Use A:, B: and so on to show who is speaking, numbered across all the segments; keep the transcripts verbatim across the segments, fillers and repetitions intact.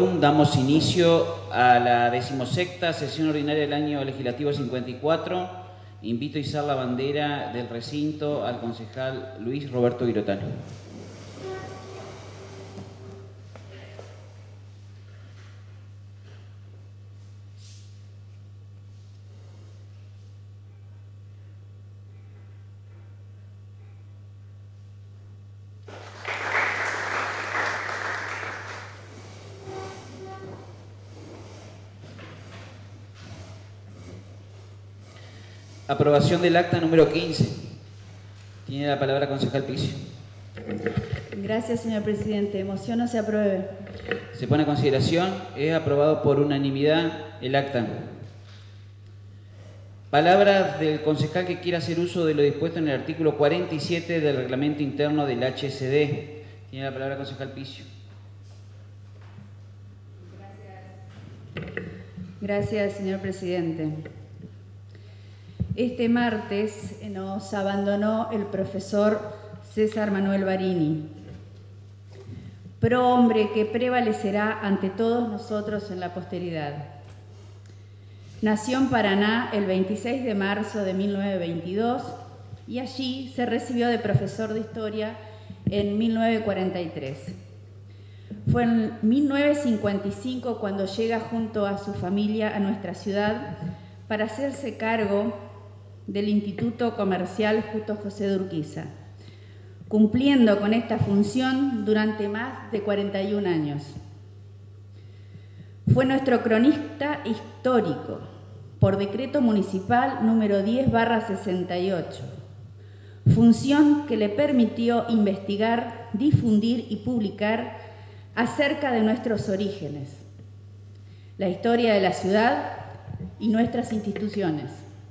A: quórum, damos inicio a la decimosexta sesión ordinaria del año legislativo cincuenta y cuatro. Invito a izar la bandera del recinto al concejal Luis Roberto Virotano. Aprobación del acta número quince. Tiene la palabra concejal Picio.
B: Gracias, señor presidente. Mociono se apruebe.
A: Se pone a consideración. Es aprobado por unanimidad el acta. Palabra del concejal que quiera hacer uso de lo dispuesto en el artículo cuarenta y siete del reglamento interno del H S D. Tiene la palabra concejal Picio.
B: Gracias. Gracias, señor presidente. Este martes nos abandonó el profesor César Manuel Barini, prohombre que prevalecerá ante todos nosotros en la posteridad. Nació en Paraná el veintiséis de marzo de mil novecientos veintidós y allí se recibió de profesor de historia en mil novecientos cuarenta y tres. Fue en mil novecientos cincuenta y cinco cuando llega junto a su familia a nuestra ciudad para hacerse cargo del Instituto Comercial Justo José de Urquiza, cumpliendo con esta función durante más de cuarenta y un años. Fue nuestro cronista histórico por decreto municipal número diez barra sesenta y ocho, función que le permitió investigar, difundir y publicar acerca de nuestros orígenes, la historia de la ciudad y nuestras instituciones.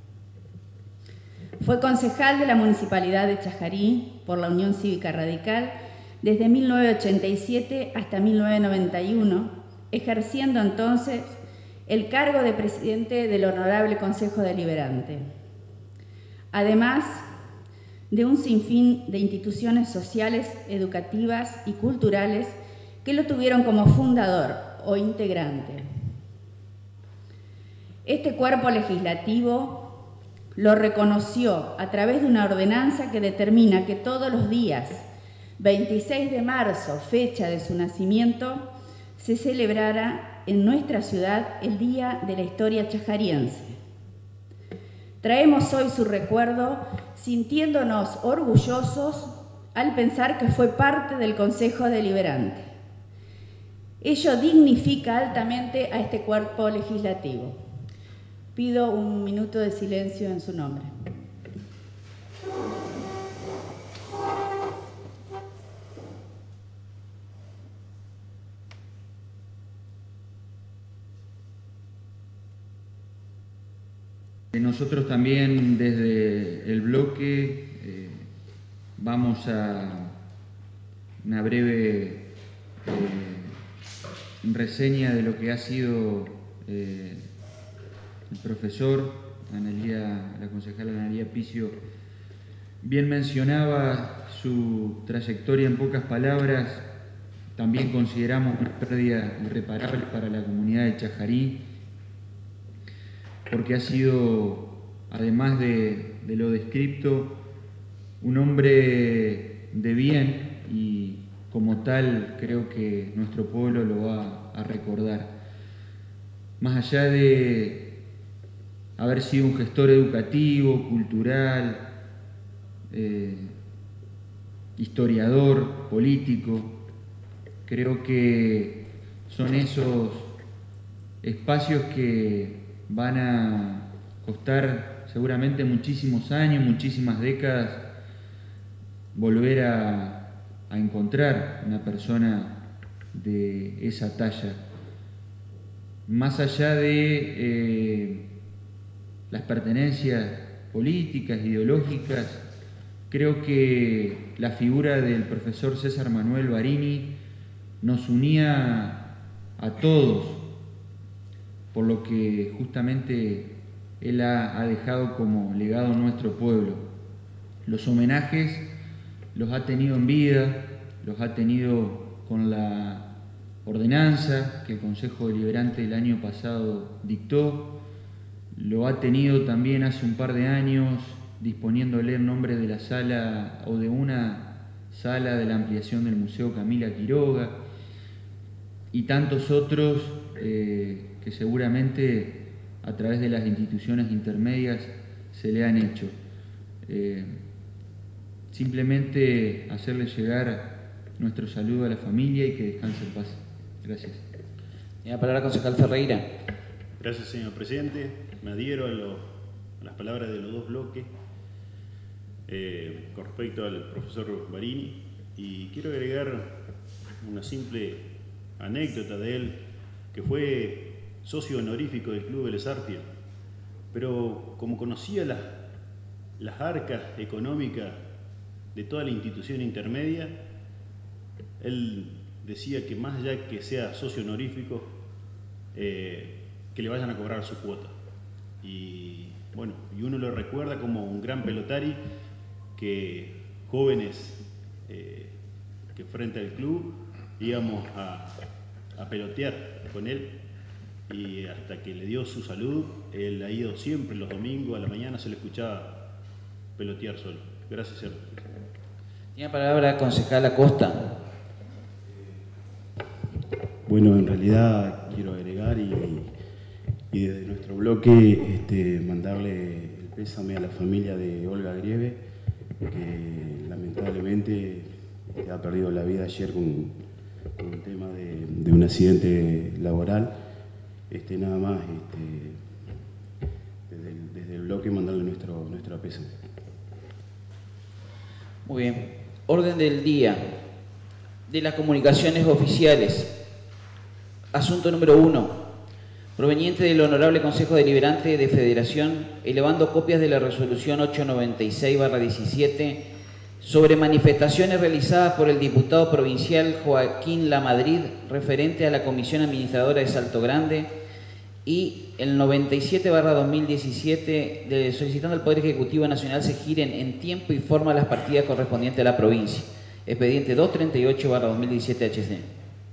B: Fue concejal de la Municipalidad de Chajarí por la Unión Cívica Radical desde mil novecientos ochenta y siete hasta mil novecientos noventa y uno, ejerciendo entonces el cargo de presidente del Honorable Consejo Deliberante. Además de un sinfín de instituciones sociales, educativas y culturales que lo tuvieron como fundador o integrante. Este cuerpo legislativo lo reconoció a través de una ordenanza que determina que todos los días, veintiséis de marzo, fecha de su nacimiento, se celebrara en nuestra ciudad el Día de la Historia Chajariense. Traemos hoy su recuerdo sintiéndonos orgullosos al pensar que fue parte del Consejo Deliberante. Ello dignifica altamente a este cuerpo legislativo. Pido un minuto de silencio en su nombre.
C: Nosotros también desde el bloque eh, vamos a una breve eh, reseña de lo que ha sido eh, el profesor Analía, la concejala Analía Picio bien mencionaba su trayectoria en pocas palabras. También consideramos una pérdida irreparable para la comunidad de Chajarí, porque ha sido, además de, de lo descripto, un hombre de bien y como tal creo que nuestro pueblo lo va a recordar. Más allá de haber sido un gestor educativo, cultural, eh, historiador, político, creo que son esos espacios que van a costar seguramente muchísimos años, muchísimas décadas, volver a, a encontrar una persona de esa talla. Más allá de eh, las pertenencias políticas, ideológicas, creo que la figura del profesor César Manuel Barini nos unía a todos, por lo que justamente él ha, ha dejado como legado a nuestro pueblo. Los homenajes los ha tenido en vida, los ha tenido con la ordenanza que el Consejo Deliberante el año pasado dictó. Lo ha tenido también hace un par de años, disponiéndole el nombre de la sala o de una sala de la ampliación del Museo Camila Quiroga, y tantos otros eh, que seguramente a través de las instituciones intermedias se le han hecho. Eh, simplemente hacerle llegar nuestro saludo a la familia y que descanse en paz. Gracias.
A: Tiene la palabra concejal Ferreira.
D: Gracias, señor presidente. Me adhiero a, lo, a las palabras de los dos bloques eh, con respecto al profesor Barini, y quiero agregar una simple anécdota de él, que fue socio honorífico del Club Vélez Arfiel, pero como conocía las, las arcas económicas de toda la institución intermedia, él decía que más allá que sea socio honorífico, eh, que le vayan a cobrar su cuota. Y bueno, y uno lo recuerda como un gran pelotari que jóvenes eh, que frente al club íbamos a, a pelotear con él, y hasta que le dio su salud, él ha ido siempre los domingos a la mañana, se le escuchaba pelotear solo. Gracias, señor.
A: Tiene la palabra concejal Acosta.
E: Bueno, en realidad quiero agregar y, y desde nuestro bloque este, mandarle el pésame a la familia de Olga Grieve, que lamentablemente ha perdido la vida ayer con, con un tema de, de un accidente laboral. Este, nada más, este, desde, el, desde el bloque mandarle nuestro, nuestro pésame.
A: Muy bien. Orden del día de las comunicaciones oficiales. Asunto número uno, proveniente del Honorable Consejo Deliberante de Federación, elevando copias de la Resolución ochocientos noventa y seis barra diecisiete sobre manifestaciones realizadas por el diputado provincial Joaquín Lamadrid referente a la Comisión Administradora de Salto Grande, y el noventa y siete barra dos mil diecisiete de, solicitando al Poder Ejecutivo Nacional se giren en tiempo y forma las partidas correspondientes a la provincia. Expediente doscientos treinta y ocho barra dos mil diecisiete H C.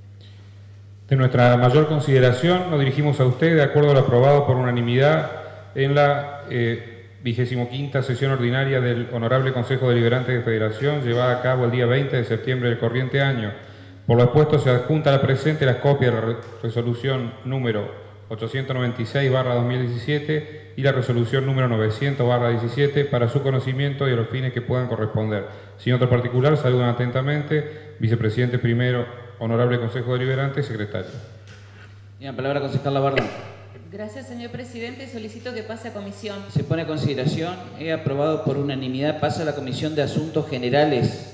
F: De nuestra mayor consideración nos dirigimos a usted de acuerdo a lo aprobado por unanimidad en la vigésimo quinta sesión ordinaria del Honorable Consejo Deliberante de Federación, llevada a cabo el día veinte de septiembre del corriente año. Por lo expuesto se adjunta a la presente las copias de la resolución número ochocientos noventa y seis barra dos mil diecisiete y la resolución número novecientos barra diecisiete para su conocimiento y a los fines que puedan corresponder. Sin otro particular, saludan atentamente, vicepresidente primero, Honorable Consejo Deliberante, secretario.
A: Tiene la palabra concejal Labarda.
G: Gracias, señor presidente. Solicito que pase a comisión.
A: Se pone a consideración. He aprobado por unanimidad. Pasa a la Comisión de Asuntos Generales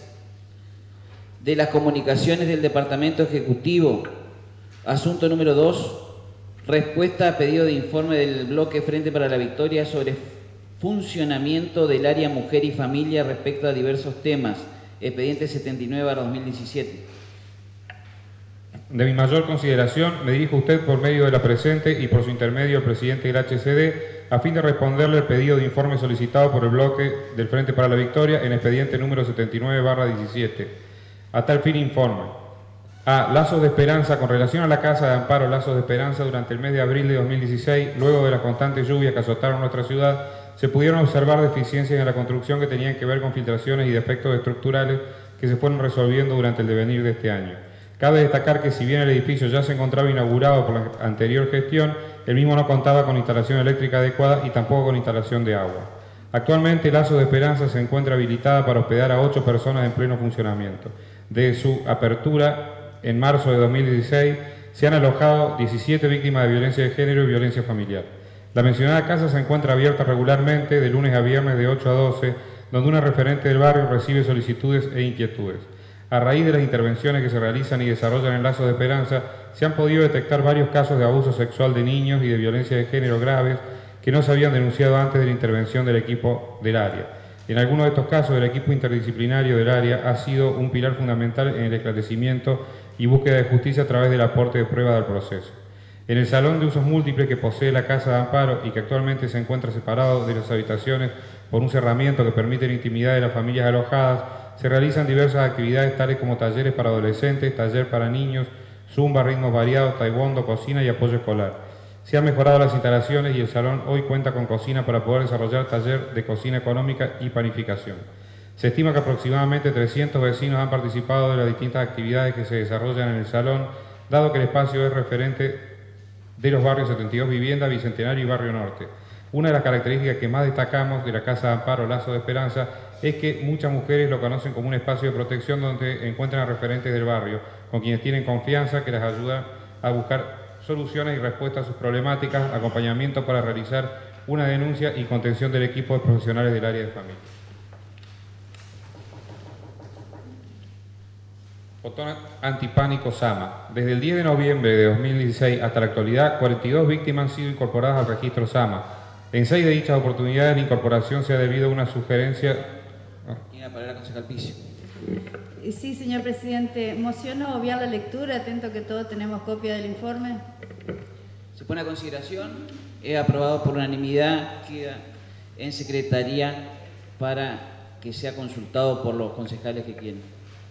A: de las Comunicaciones del Departamento Ejecutivo. Asunto número dos. Respuesta a pedido de informe del bloque Frente para la Victoria sobre funcionamiento del área Mujer y Familia respecto a diversos temas. Expediente setenta y nueve barra dos mil diecisiete.
F: De mi mayor consideración, me dirijo a usted por medio de la presente y por su intermedio al presidente del H C D a fin de responderle el pedido de informe solicitado por el bloque del Frente para la Victoria en expediente número setenta y nueve barra diecisiete. A tal fin informe. A. Lazos de Esperanza. Con relación a la Casa de Amparo Lazos de Esperanza, durante el mes de abril de dos mil dieciséis, luego de las constantes lluvias que azotaron nuestra ciudad, se pudieron observar deficiencias en la construcción que tenían que ver con filtraciones y defectos estructurales que se fueron resolviendo durante el devenir de este año. Cabe destacar que si bien el edificio ya se encontraba inaugurado por la anterior gestión, el mismo no contaba con instalación eléctrica adecuada y tampoco con instalación de agua. Actualmente, Lazos de Esperanza se encuentra habilitada para hospedar a ocho personas en pleno funcionamiento. Desde su apertura en marzo de dos mil dieciséis, se han alojado diecisiete víctimas de violencia de género y violencia familiar. La mencionada casa se encuentra abierta regularmente de lunes a viernes de ocho a doce, donde una referente del barrio recibe solicitudes e inquietudes. A raíz de las intervenciones que se realizan y desarrollan en Lazos de Esperanza, se han podido detectar varios casos de abuso sexual de niños y de violencia de género graves que no se habían denunciado antes de la intervención del equipo del área. En algunos de estos casos, el equipo interdisciplinario del área ha sido un pilar fundamental en el esclarecimiento y búsqueda de justicia a través del aporte de prueba del proceso. En el salón de usos múltiples que posee la Casa de Amparo y que actualmente se encuentra separado de las habitaciones por un cerramiento que permite la intimidad de las familias alojadas, se realizan diversas actividades tales como talleres para adolescentes, taller para niños, zumba, ritmos variados, taekwondo, cocina y apoyo escolar. Se han mejorado las instalaciones y el salón hoy cuenta con cocina para poder desarrollar taller de cocina económica y panificación. Se estima que aproximadamente trescientos vecinos han participado de las distintas actividades que se desarrollan en el salón, dado que el espacio es referente de los barrios setenta y dos Vivienda, Bicentenario y Barrio Norte. Una de las características que más destacamos de la Casa de Amparo Lazo de Esperanza es que muchas mujeres lo conocen como un espacio de protección donde encuentran a referentes del barrio, con quienes tienen confianza, que les ayuda a buscar soluciones y respuestas a sus problemáticas, acompañamiento para realizar una denuncia y contención del equipo de profesionales del área de familia. Botón antipánico SAMA. Desde el diez de noviembre de dos mil dieciséis hasta la actualidad, cuarenta y dos víctimas han sido incorporadas al registro SAMA. En seis de dichas oportunidades la incorporación se ha debido a una sugerencia...
A: Tiene la palabra el concejal Pizzi.
B: Sí, señor presidente. Mociono obviar la lectura, atento que todos tenemos copia del informe.
A: Se pone a consideración, es aprobado por unanimidad, queda en secretaría para que sea consultado por los concejales que quieren.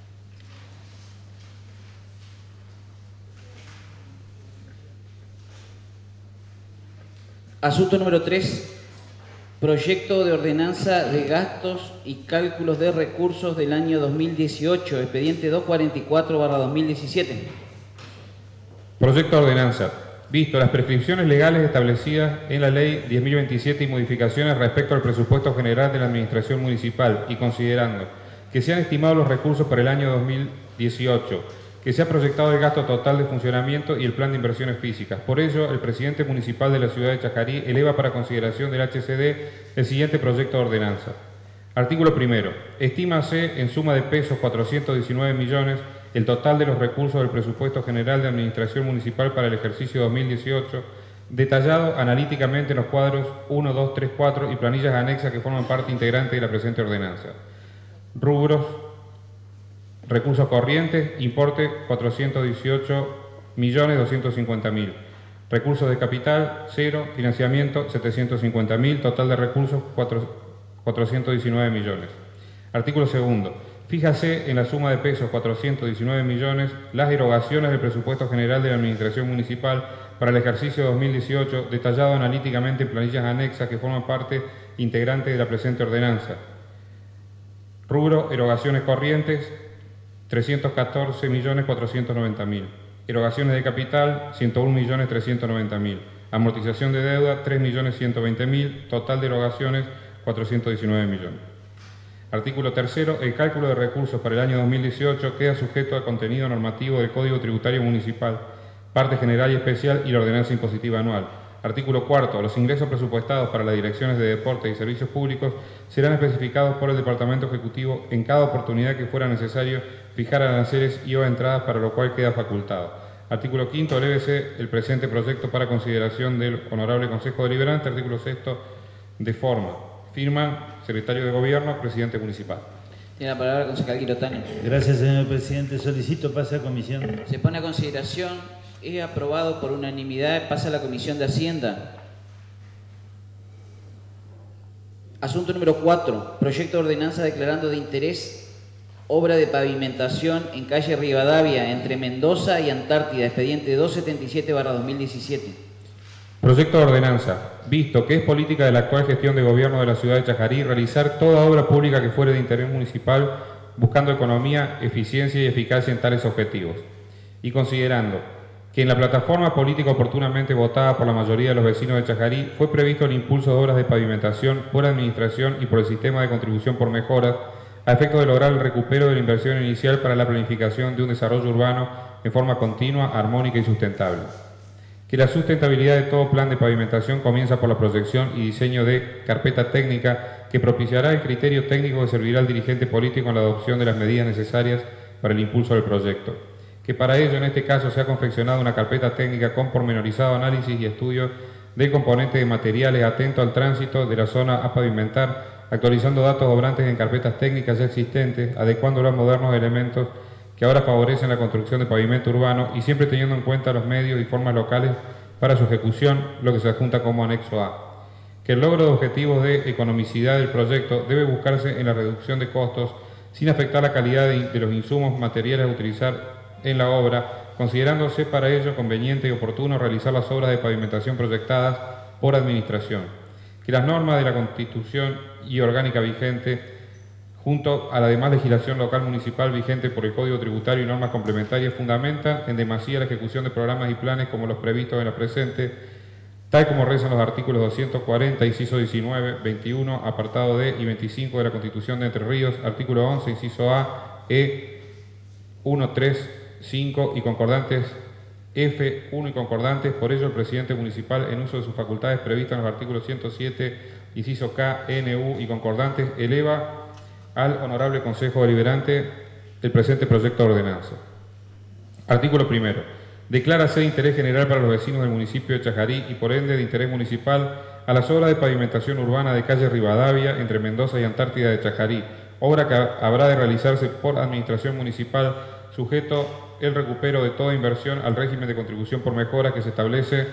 A: Asunto número tres. Proyecto de ordenanza de gastos y cálculos de recursos del año dos mil dieciocho, expediente doscientos cuarenta y cuatro barra dos mil diecisiete.
F: Proyecto de ordenanza. Visto las prescripciones legales establecidas en la Ley diez mil veintisiete y modificaciones respecto al presupuesto general de la Administración Municipal y considerando que se han estimado los recursos para el año dos mil dieciocho, que se ha proyectado el gasto total de funcionamiento y el plan de inversiones físicas. Por ello, el presidente municipal de la ciudad de Chajarí eleva para consideración del H C D el siguiente proyecto de ordenanza. Artículo primero. Estímase en suma de pesos cuatrocientos diecinueve millones el total de los recursos del presupuesto general de Administración Municipal para el ejercicio dos mil dieciocho, detallado analíticamente en los cuadros uno, dos, tres, cuatro y planillas anexas que forman parte integrante de la presente ordenanza. Rubros: recursos corrientes, importe cuatrocientos dieciocho millones doscientos cincuenta mil. Recursos de capital, cero. Financiamiento, setecientos cincuenta mil. Total de recursos, cuatrocientos diecinueve millones. Artículo segundo. Fíjase en la suma de pesos cuatrocientos diecinueve millones las erogaciones del presupuesto general de la Administración Municipal para el ejercicio dos mil dieciocho, detallado analíticamente en planillas anexas que forman parte integrante de la presente ordenanza. Rubro: erogaciones corrientes, trescientos catorce millones cuatrocientos noventa mil. Erogaciones de capital, ciento un millones trescientos noventa mil. Amortización de deuda, tres millones ciento veinte mil. Total de erogaciones, cuatrocientos diecinueve millones. Artículo tercero. El cálculo de recursos para el año dos mil dieciocho queda sujeto al contenido normativo del Código Tributario Municipal, parte general y especial y la ordenanza impositiva anual. Artículo cuarto. Los ingresos presupuestados para las direcciones de deporte y servicios públicos serán especificados por el Departamento Ejecutivo en cada oportunidad que fuera necesario fijar aranceles y o entradas, para lo cual queda facultado. Artículo quinto. Elévese el presente proyecto para consideración del Honorable Consejo Deliberante. Artículo sexto. De forma. Firman Secretario de Gobierno, Presidente Municipal.
A: Tiene la palabra el concejal Guirotani.
H: Gracias, señor presidente. Solicito pase a comisión.
A: Se pone a consideración, es aprobado por unanimidad, pasa a la Comisión de Hacienda. Asunto número cuatro. Proyecto de ordenanza declarando de interés obra de pavimentación en calle Rivadavia, entre Mendoza y Antártida, expediente doscientos setenta y siete barra dos mil diecisiete.
F: Proyecto de ordenanza. Visto que es política de la actual gestión de gobierno de la ciudad de Chajarí realizar toda obra pública que fuere de interés municipal, buscando economía, eficiencia y eficacia en tales objetivos. Y considerando que en la plataforma política oportunamente votada por la mayoría de los vecinos de Chajarí fue previsto el impulso de obras de pavimentación por administración y por el sistema de contribución por mejoras, a efecto de lograr el recupero de la inversión inicial para la planificación de un desarrollo urbano en forma continua, armónica y sustentable. Que la sustentabilidad de todo plan de pavimentación comienza por la proyección y diseño de carpeta técnica que propiciará el criterio técnico que servirá al dirigente político en la adopción de las medidas necesarias para el impulso del proyecto. Que para ello, en este caso, se ha confeccionado una carpeta técnica con pormenorizado análisis y estudio del componente de materiales atento al tránsito de la zona a pavimentar, actualizando datos obrantes en carpetas técnicas ya existentes, adecuándolos a modernos elementos que ahora favorecen la construcción de pavimento urbano y siempre teniendo en cuenta los medios y formas locales para su ejecución, lo que se adjunta como anexo A. Que el logro de objetivos de economicidad del proyecto debe buscarse en la reducción de costos sin afectar la calidad de, de los insumos materiales a utilizar en la obra, considerándose para ello conveniente y oportuno realizar las obras de pavimentación proyectadas por Administración. Que las normas de la Constitución y orgánica vigente, junto a la demás legislación local municipal vigente por el Código Tributario y normas complementarias, fundamentan en demasía la ejecución de programas y planes como los previstos en la presente, tal como rezan los artículos doscientos cuarenta, inciso diecinueve, veintiuno, apartado D y veinticinco de la Constitución de Entre Ríos, artículo once, inciso A, E, uno, tres, cinco y concordantes F uno y concordantes. Por ello, el presidente municipal, en uso de sus facultades previstas en los artículos ciento siete, inciso K, N, U y concordantes, eleva al Honorable Consejo Deliberante el presente proyecto de ordenanza. Artículo primero. Declárase de interés general para los vecinos del municipio de Chajarí y por ende de interés municipal a las obras de pavimentación urbana de calle Rivadavia entre Mendoza y Antártida de Chajarí, obra que habrá de realizarse por Administración Municipal, sujeto el recupero de toda inversión al régimen de contribución por mejora que se establece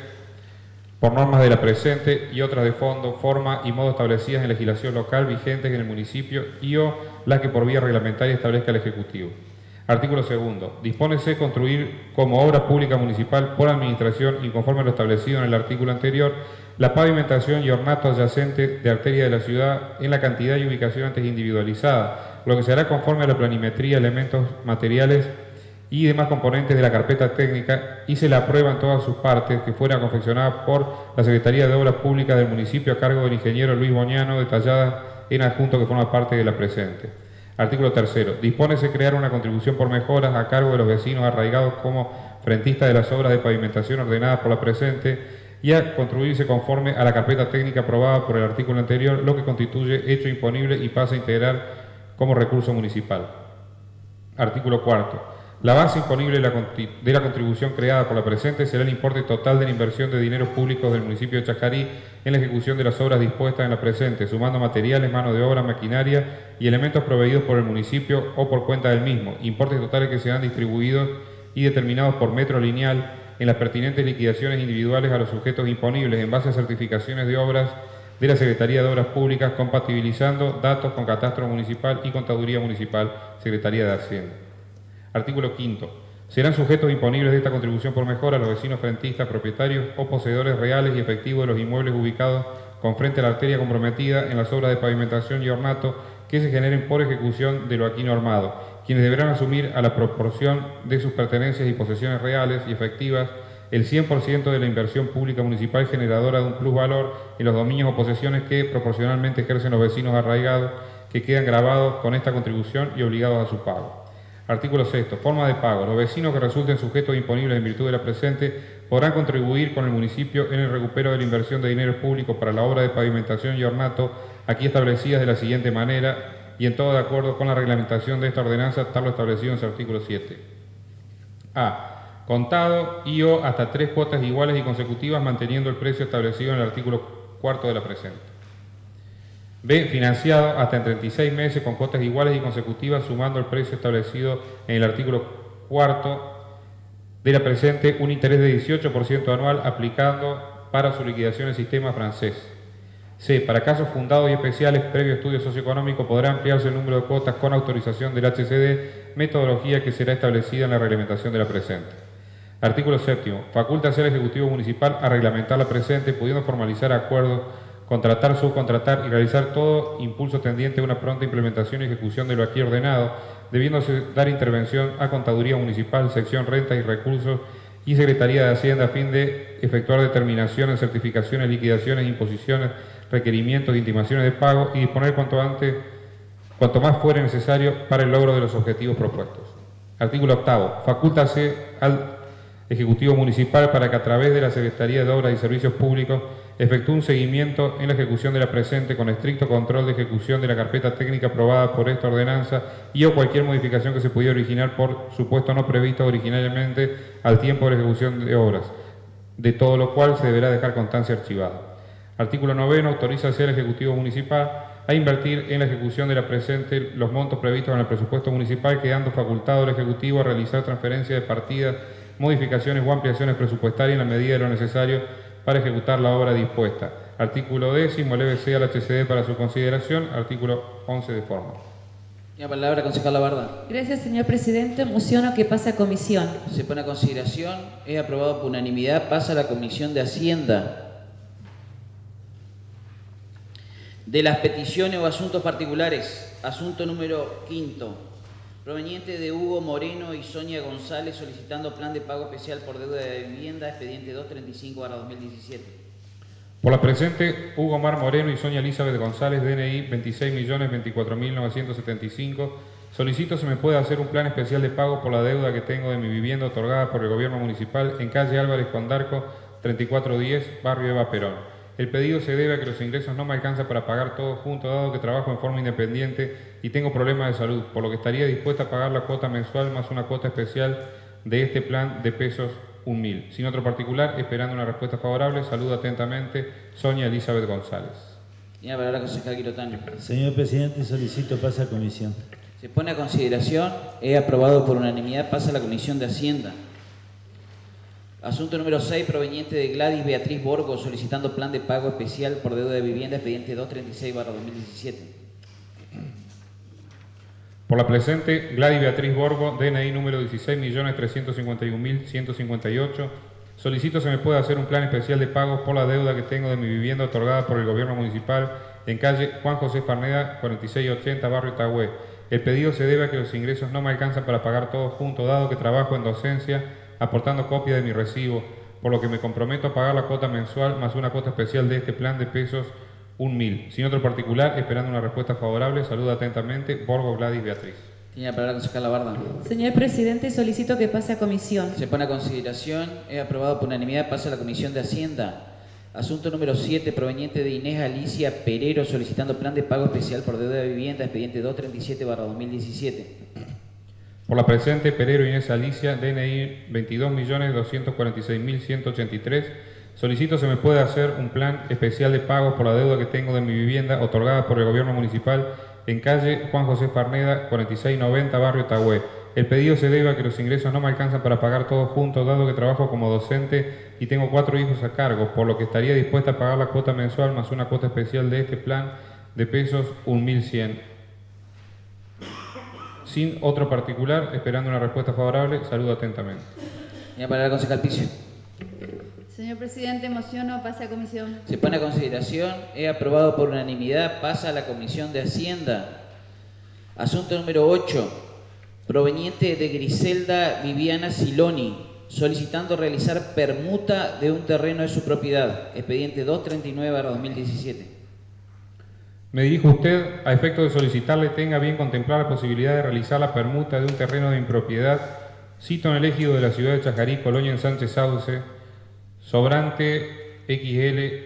F: por normas de la presente y otras de fondo, forma y modo establecidas en legislación local vigentes en el municipio y o las que por vía reglamentaria establezca el Ejecutivo. Artículo segundo. Dispónese construir como obra pública municipal por Administración y conforme a lo establecido en el artículo anterior, la pavimentación y ornato adyacente de arteria de la ciudad en la cantidad y ubicación antes individualizada, lo que se hará conforme a la planimetría, elementos materiales y demás componentes de la carpeta técnica y se la aprueba en todas sus partes que fuera confeccionada por la Secretaría de Obras Públicas del municipio a cargo del ingeniero Luis Boñano, detallada en adjunto que forma parte de la presente. Artículo tercero. Dispónese crear una contribución por mejoras a cargo de los vecinos arraigados como frentistas de las obras de pavimentación ordenadas por la presente y a contribuirse conforme a la carpeta técnica aprobada por el artículo anterior, lo que constituye hecho imponible y pasa a integrar como recurso municipal. Artículo cuarto. La base imponible de la, de la contribución creada por la presente será el importe total de la inversión de dineros públicos del municipio de Chajarí en la ejecución de las obras dispuestas en la presente, sumando materiales, mano de obra, maquinaria y elementos proveídos por el municipio o por cuenta del mismo, importes totales que serán distribuidos y determinados por metro lineal en las pertinentes liquidaciones individuales a los sujetos imponibles en base a certificaciones de obras de la Secretaría de Obras Públicas, compatibilizando datos con Catastro Municipal y Contaduría Municipal, Secretaría de Hacienda. Artículo quinto. Serán sujetos imponibles de esta contribución por mejora los vecinos frentistas, propietarios o poseedores reales y efectivos de los inmuebles ubicados con frente a la arteria comprometida en las obras de pavimentación y ornato que se generen por ejecución de lo aquí normado, quienes deberán asumir a la proporción de sus pertenencias y posesiones reales y efectivas el cien por ciento de la inversión pública municipal generadora de un plusvalor en los dominios o posesiones que proporcionalmente ejercen los vecinos arraigados que quedan grabados con esta contribución y obligados a su pago. Artículo sexto. Forma de pago. Los vecinos que resulten sujetos imponibles en virtud de la presente podrán contribuir con el municipio en el recupero de la inversión de dinero público para la obra de pavimentación y ornato aquí establecidas de la siguiente manera y en todo de acuerdo con la reglamentación de esta ordenanza tal lo establecido en su artículo siete. A. Contado y o hasta tres cuotas iguales y consecutivas manteniendo el precio establecido en el artículo cuarto de la presente. B. Financiado hasta en treinta y seis meses con cuotas iguales y consecutivas sumando el precio establecido en el artículo cuarto de la presente un interés de dieciocho por ciento anual aplicando para su liquidación el sistema francés. C. Para casos fundados y especiales previo estudio socioeconómico podrá ampliarse el número de cuotas con autorización del H C D, metodología que será establecida en la reglamentación de la presente. Artículo séptimo. Faculta al Ejecutivo Municipal a reglamentar la presente pudiendo formalizar acuerdos, contratar, subcontratar y realizar todo impulso tendiente a una pronta implementación y ejecución de lo aquí ordenado, debiéndose dar intervención a Contaduría Municipal, Sección Rentas y Recursos y Secretaría de Hacienda a fin de efectuar determinaciones, certificaciones, liquidaciones, imposiciones, requerimientos, intimaciones de pago y disponer cuanto antes, cuanto más fuere necesario para el logro de los objetivos propuestos. Artículo octavo. Facúltase al Ejecutivo Municipal para que a través de la Secretaría de Obras y Servicios Públicos efectúe un seguimiento en la ejecución de la presente con estricto control de ejecución de la carpeta técnica aprobada por esta ordenanza y o cualquier modificación que se pudiera originar por supuesto no prevista originalmente al tiempo de la ejecución de obras, de todo lo cual se deberá dejar constancia archivada. Artículo noveno. Autoriza al Ejecutivo Municipal a invertir en la ejecución de la presente los montos previstos en el presupuesto municipal, quedando facultado al Ejecutivo a realizar transferencias de partidas, modificaciones o ampliaciones presupuestarias en la medida de lo necesario para ejecutar la obra dispuesta. Artículo décimo. Elévese al H C D para su consideración. Artículo once de forma.
A: Tiene la palabra, concejal Labarda.
G: Gracias, señor presidente. Mociono que pase a comisión.
A: Se pone a consideración. Es aprobado por unanimidad. Pasa a la Comisión de Hacienda. De las peticiones o asuntos particulares. Asunto número quinto. Proveniente de Hugo Moreno y Sonia González solicitando plan de pago especial por deuda de vivienda, expediente doscientos treinta y cinco barra dos mil diecisiete.
F: Por la presente, Hugo Mar Moreno y Sonia Elizabeth González, D N I veintiséis millones veinticuatro mil novecientos setenta y cinco. Solicito se me puede hacer un plan especial de pago por la deuda que tengo de mi vivienda otorgada por el gobierno municipal en calle Álvarez Condarco, treinta y cuatro diez, barrio Eva Perón. El pedido se debe a que los ingresos no me alcanzan para pagar todo junto, dado que trabajo en forma independiente y tengo problemas de salud, por lo que estaría dispuesta a pagar la cuota mensual más una cuota especial de este plan de pesos un mil. Sin otro particular, esperando una respuesta favorable, saludo atentamente, Sonia Elizabeth González.
A: Tiene la palabra la concejal Quirotani.
H: Señor presidente, solicito pase a comisión.
A: Se pone a consideración. Es aprobado por unanimidad. Pasa a la Comisión de Hacienda. Asunto número seis, proveniente de Gladys Beatriz Borgo, solicitando plan de pago especial por deuda de vivienda, expediente doscientos treinta y seis barra dos mil diecisiete.
F: Por la presente, Gladys Beatriz Borgo, D N I número dieciséis millones trescientos cincuenta y un mil ciento cincuenta y ocho. Solicito se me puede hacer un plan especial de pagos por la deuda que tengo de mi vivienda otorgada por el gobierno municipal en calle Juan José Farneda, cuarenta y seis ochenta, barrio Itagüe. El pedido se debe a que los ingresos no me alcanzan para pagar todo junto, dado que trabajo en docencia, aportando copia de mi recibo, por lo que me comprometo a pagar la cuota mensual más una cuota especial de este plan de pesos un mil. Sin otro particular, esperando una respuesta favorable, saluda atentamente, Borgo Gladys Beatriz.
A: Tiene la palabra la concejal Labarda.
G: Señor presidente, solicito que pase a comisión.
A: Se pone a consideración. Es aprobado por unanimidad. Pasa a la Comisión de Hacienda. Asunto número siete, proveniente de Inés Alicia Perero, solicitando plan de pago especial por deuda de vivienda, expediente doscientos treinta y siete barra dos mil diecisiete.
F: Por la presente, Perero Inés Alicia, D N I veintidós millones doscientos cuarenta y seis mil ciento ochenta y tres. Solicito se me puede hacer un plan especial de pagos por la deuda que tengo de mi vivienda otorgada por el gobierno municipal en calle Juan José Farneda, cuarenta y seis noventa, barrio Itagüe. El pedido se debe a que los ingresos no me alcanzan para pagar todo junto, dado que trabajo como docente y tengo cuatro hijos a cargo, por lo que estaría dispuesta a pagar la cuota mensual más una cuota especial de este plan de pesos un mil cien. Sin otro particular, esperando una respuesta favorable, saludo atentamente.
A: Tiene la palabra la concejal Picio.
B: Señor presidente, mociono pase a comisión.
A: Se pone a consideración. Es aprobado por unanimidad. Pasa a la Comisión de Hacienda. Asunto número ocho. Proveniente de Griselda Viviana Siloni, solicitando realizar permuta de un terreno de su propiedad. Expediente doscientos treinta y nueve barra dos mil diecisiete.
F: Me dirijo a usted a efecto de solicitarle tenga bien contemplar la posibilidad de realizar la permuta de un terreno de impropiedad, cito en el ejido de la ciudad de Chajarí, Colonia en Sánchez Sauce, sobrante X L,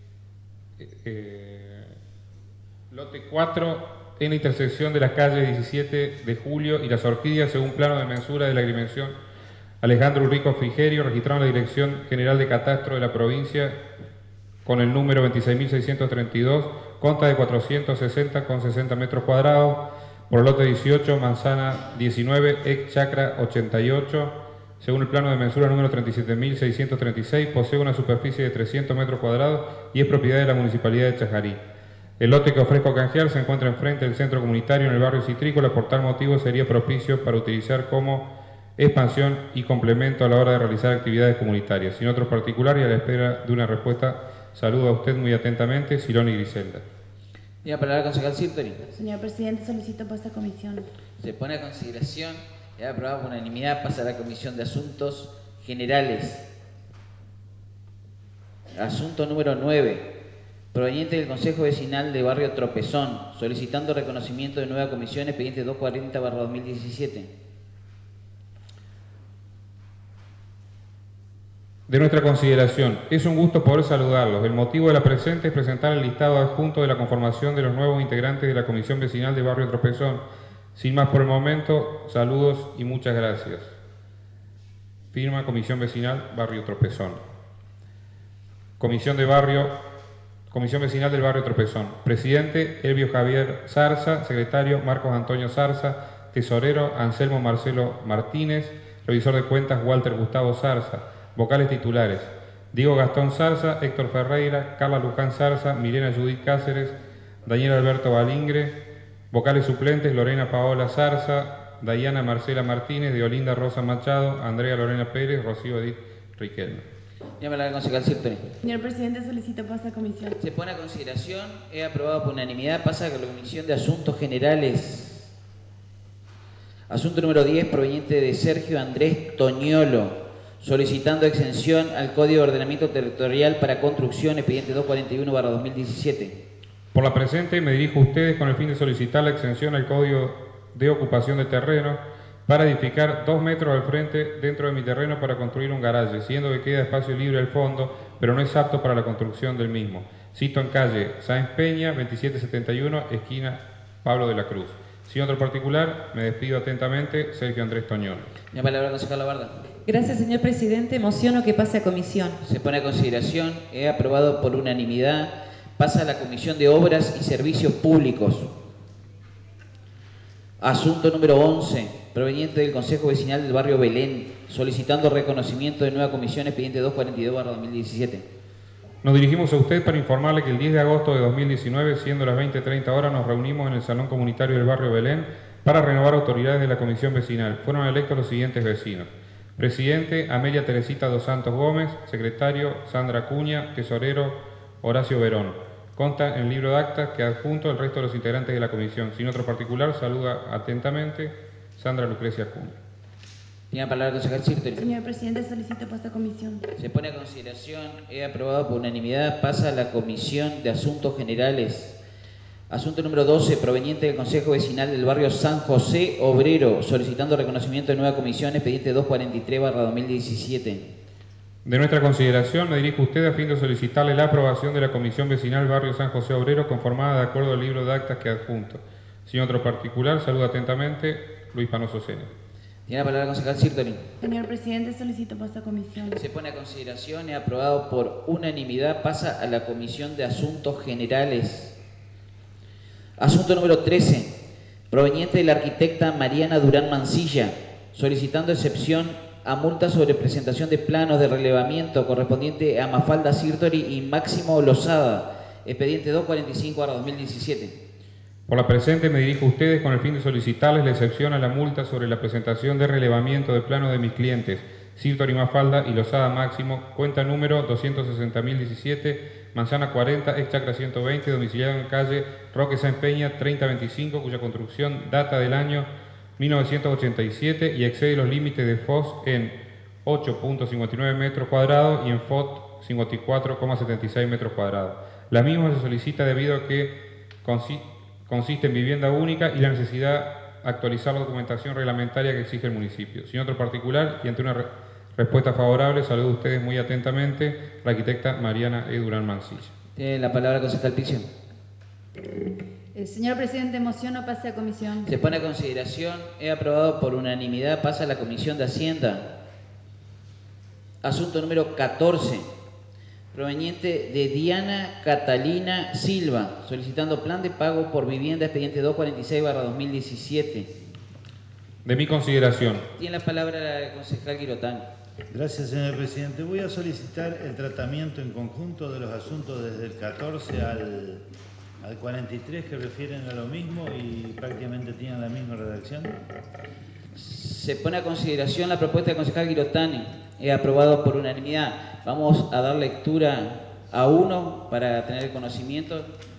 F: eh, lote cuatro, en la intersección de las calles diecisiete de julio y Las Orquídeas, según plano de mensura de la agrimensor Alejandro Ulrico Frigerio, registrado en la Dirección General de Catastro de la provincia con el número veintiséis mil seiscientos treinta y dos, consta de cuatrocientos sesenta con sesenta metros cuadrados, por el lote dieciocho, manzana diecinueve, ex chacra ochenta y ocho, según el plano de mensura número treinta y siete mil seiscientos treinta y seis, posee una superficie de trescientos metros cuadrados y es propiedad de la Municipalidad de Chajarí. El lote que ofrezco a canjear se encuentra enfrente del centro comunitario en el barrio Citrícola, por tal motivo sería propicio para utilizar como expansión y complemento a la hora de realizar actividades comunitarias. Sin otros particulares y a la espera de una respuesta, saludo a usted muy atentamente, Siloni Griselda.
A: Y la palabra concejal Sirtori.
B: Señor presidente, solicito pase a comisión.
A: Se pone a consideración. Es aprobado por unanimidad. Pasa a la Comisión de Asuntos Generales. Asunto número nueve. Proveniente del Consejo Vecinal de Barrio Tropezón, solicitando reconocimiento de nueva comisión, expediente doscientos cuarenta barra dos mil diecisiete.
F: De nuestra consideración, es un gusto poder saludarlos. El motivo de la presente es presentar el listado adjunto de la conformación de los nuevos integrantes de la Comisión Vecinal de Barrio Tropezón. Sin más por el momento, saludos y muchas gracias. Firma Comisión Vecinal Barrio Tropezón. Comisión de Barrio... Comisión Vecinal del Barrio Tropezón. Presidente, Elvio Javier Zarza. Secretario, Marcos Antonio Zarza. Tesorero, Anselmo Marcelo Martínez. Revisor de cuentas, Walter Gustavo Zarza. Vocales titulares, Diego Gastón Zarza, Héctor Ferreira, Carla Luján Zarza, Milena Judith Cáceres, Daniel Alberto Balingre, Vocales suplentes: Lorena Paola Zarza, Dayana Marcela Martínez, de Olinda Rosa Machado, Andrea Lorena Pérez, Rocío Edith Riquelme.
A: Llama la concejal Sirtoni.
I: Señor presidente, solicito pase a comisión.
A: Se pone a consideración, es aprobado por unanimidad, pasa a la Comisión de Asuntos Generales. Asunto número diez, proveniente de Sergio Andrés Toñolo, solicitando exención al Código de Ordenamiento Territorial para construcción, expediente doscientos cuarenta y uno barra dos mil diecisiete.
F: Por la presente me dirijo a ustedes con el fin de solicitar la exención al Código de Ocupación de Terreno para edificar dos metros al frente dentro de mi terreno para construir un garaje, siendo que queda espacio libre al fondo, pero no es apto para la construcción del mismo. Cito en calle Sáenz Peña, veintisiete setenta y uno, esquina Pablo de la Cruz. Sin otro particular, me despido atentamente, Sergio Andrés Toñolo.
A: La palabra concejal Labarda.
G: Gracias, señor presidente. Mociono que pase a comisión.
A: Se pone a consideración, es aprobado por unanimidad, pasa a la Comisión de Obras y Servicios Públicos. Asunto número once, proveniente del Consejo Vecinal del Barrio Belén, solicitando reconocimiento de nueva comisión, expediente doscientos cuarenta y dos barra dos mil diecisiete.
F: Nos dirigimos a usted para informarle que el diez de agosto de dos mil diecinueve, siendo las veinte treinta horas, nos reunimos en el Salón Comunitario del Barrio Belén para renovar autoridades de la Comisión Vecinal. Fueron electos los siguientes vecinos: presidente, Amelia Teresita dos Santos Gómez; secretario, Sandra Cuña; tesorero, Horacio Verón. Consta en el libro de actas que adjunto el resto de los integrantes de la comisión. Sin otro particular, saluda atentamente Sandra Lucrecia Cuña.
A: Tiene la palabra el concejal Sirtoni.
I: Señor presidente, solicito pase a comisión.
A: Se pone a consideración, es aprobado por unanimidad, pasa a la Comisión de Asuntos Generales. Asunto número doce, proveniente del Consejo Vecinal del Barrio San José Obrero, solicitando reconocimiento de nueva comisión, expediente doscientos cuarenta y tres barra dos mil diecisiete.
F: De nuestra consideración, me dirijo a usted a fin de solicitarle la aprobación de la Comisión Vecinal Barrio San José Obrero, conformada de acuerdo al libro de actas que adjunto. Sin otro particular, saluda atentamente Luis Panoso Sena.
A: Tiene la palabra el concejal Sirtoni.
I: Señor presidente, solicito pase a comisión.
A: Se pone a consideración, es aprobado por unanimidad, pasa a la Comisión de Asuntos Generales. Asunto número trece, proveniente de la arquitecta Mariana Durán Mancilla, solicitando excepción a multa sobre presentación de planos de relevamiento correspondiente a Mafalda Sirtori y Máximo Lozada, expediente doscientos cuarenta y cinco barra dos mil diecisiete.
F: Por la presente me dirijo a ustedes con el fin de solicitarles la excepción a la multa sobre la presentación de relevamiento de plano de mis clientes, Sirtori Mafalda y Lozada Máximo, cuenta número doscientos sesenta mil diecisiete, Manzana cuarenta, ex Chacra ciento veinte, domiciliado en calle Roque Sáenz Peña treinta veinticinco, cuya construcción data del año mil novecientos ochenta y siete y excede los límites de F O S en ocho punto cincuenta y nueve metros cuadrados y en F O T cincuenta y cuatro coma setenta y seis metros cuadrados. La misma se solicita debido a que consi consiste en vivienda única y la necesidad de actualizar la documentación reglamentaria que exige el municipio. Sin otro particular, y ante una re respuesta favorable, saludo a ustedes muy atentamente la arquitecta Mariana E. Durán Mancilla.
A: Tiene la palabra el concejal Pizio.
B: Eh, señor presidente, mociono pase a comisión.
A: Se pone a consideración, es aprobado por unanimidad, pasa a la Comisión de Hacienda. Asunto número catorce, proveniente de Diana Catalina Silva, solicitando plan de pago por vivienda, expediente doscientos cuarenta y seis barra dos mil diecisiete.
F: De mi consideración.
A: Tiene la palabra el concejal Girotán.
H: Gracias, señor presidente. Voy a solicitar el tratamiento en conjunto de los asuntos desde el catorce al... al cuarenta y tres, que refieren a lo mismo y prácticamente tienen la misma redacción.
A: Se pone a consideración la propuesta del concejal Girotani. Es aprobado por unanimidad. Vamos a dar lectura a uno para tener conocimiento.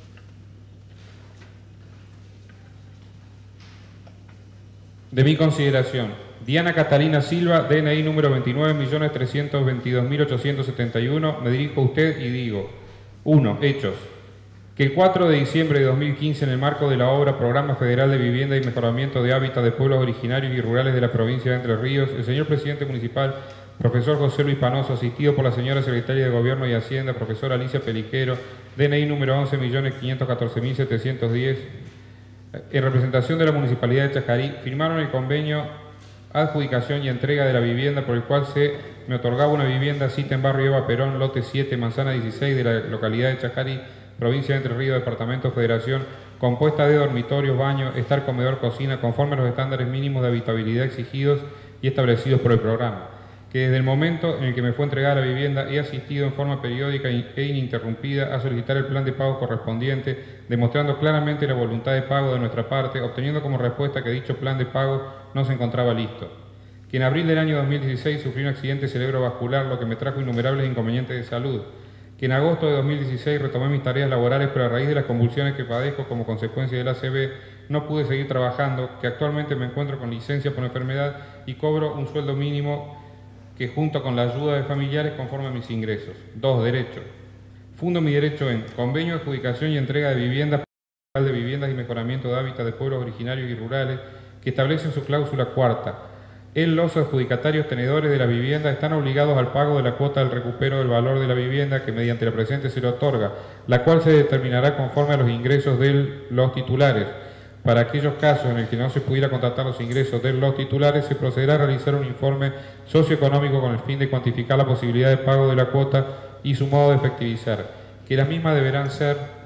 F: De mi consideración, Diana Catalina Silva, D N I número veintinueve millones trescientos veintidós mil ochocientos setenta y uno. Me dirijo a usted y digo: uno. Hechos. Que el cuatro de diciembre de dos mil quince, en el marco de la obra Programa Federal de Vivienda y Mejoramiento de Hábitat de Pueblos Originarios y Rurales de la provincia de Entre Ríos, el señor presidente municipal, profesor José Luis Panoso, asistido por la señora secretaria de Gobierno y Hacienda, profesora Alicia Peliquero, D N I número once millones quinientos catorce mil setecientos diez, en representación de la Municipalidad de Chajarí, firmaron el convenio adjudicación y entrega de la vivienda por el cual se me otorgaba una vivienda cita en barrio Eva Perón, lote siete, manzana dieciséis de la localidad de Chajarí, provincia de Entre Ríos, departamento Federación, compuesta de dormitorios, baño, estar, comedor, cocina, conforme a los estándares mínimos de habitabilidad exigidos y establecidos por el programa. que desde el momento en el que me fue entregada la vivienda he asistido en forma periódica e ininterrumpida a solicitar el plan de pago correspondiente, demostrando claramente la voluntad de pago de nuestra parte, obteniendo como respuesta que dicho plan de pago no se encontraba listo. Que en abril del año dos mil dieciséis sufrí un accidente cerebrovascular, lo que me trajo innumerables inconvenientes de salud. Que en agosto de dos mil dieciséis retomé mis tareas laborales, pero a raíz de las convulsiones que padezco como consecuencia del A C V, no pude seguir trabajando, que actualmente me encuentro con licencia por enfermedad y cobro un sueldo mínimo que junto con la ayuda de familiares conforme a mis ingresos. Dos, derecho. Fundo mi derecho en convenio de adjudicación y entrega de viviendas de viviendas y mejoramiento de hábitat de pueblos originarios y rurales que establece en su cláusula cuarta. En los adjudicatarios tenedores de la vivienda están obligados al pago de la cuota del recupero del valor de la vivienda que mediante la presente se le otorga, la cual se determinará conforme a los ingresos de los titulares. Para aquellos casos en el que no se pudiera contratar los ingresos de los titulares, se procederá a realizar un informe socioeconómico con el fin de cuantificar la posibilidad de pago de la cuota y su modo de efectivizar, que las mismas deberán ser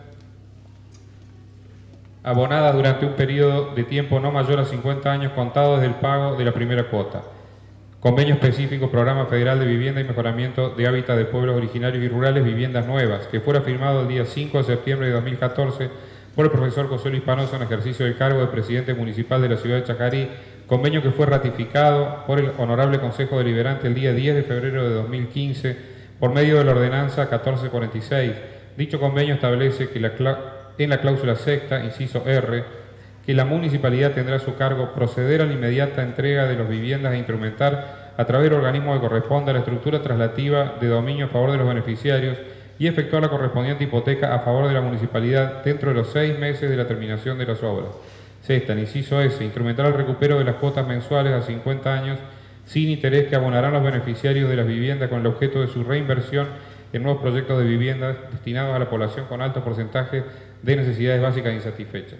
F: abonadas durante un periodo de tiempo no mayor a cincuenta años contado desde el pago de la primera cuota. Convenio específico, Programa Federal de Vivienda y Mejoramiento de Hábitat de Pueblos Originarios y Rurales, Viviendas Nuevas, que fuera firmado el día cinco de septiembre de dos mil catorce por el profesor José Luis Panoso en ejercicio del cargo de presidente municipal de la ciudad de Chajarí, convenio que fue ratificado por el Honorable Consejo Deliberante el día diez de febrero de dos mil quince por medio de la Ordenanza catorce cuarenta y seis. Dicho convenio establece que la en la cláusula sexta, inciso R, que la municipalidad tendrá a su cargo proceder a la inmediata entrega de las viviendas e instrumentar a través del organismo que corresponda a la estructura traslativa de dominio a favor de los beneficiarios y efectuar la correspondiente hipoteca a favor de la municipalidad dentro de los seis meses de la terminación de las obras. Sexta, inciso S, instrumentar el recupero de las cuotas mensuales a cincuenta años sin interés que abonarán los beneficiarios de las viviendas con el objeto de su reinversión en nuevos proyectos de viviendas destinados a la población con alto porcentaje de necesidades básicas insatisfechas.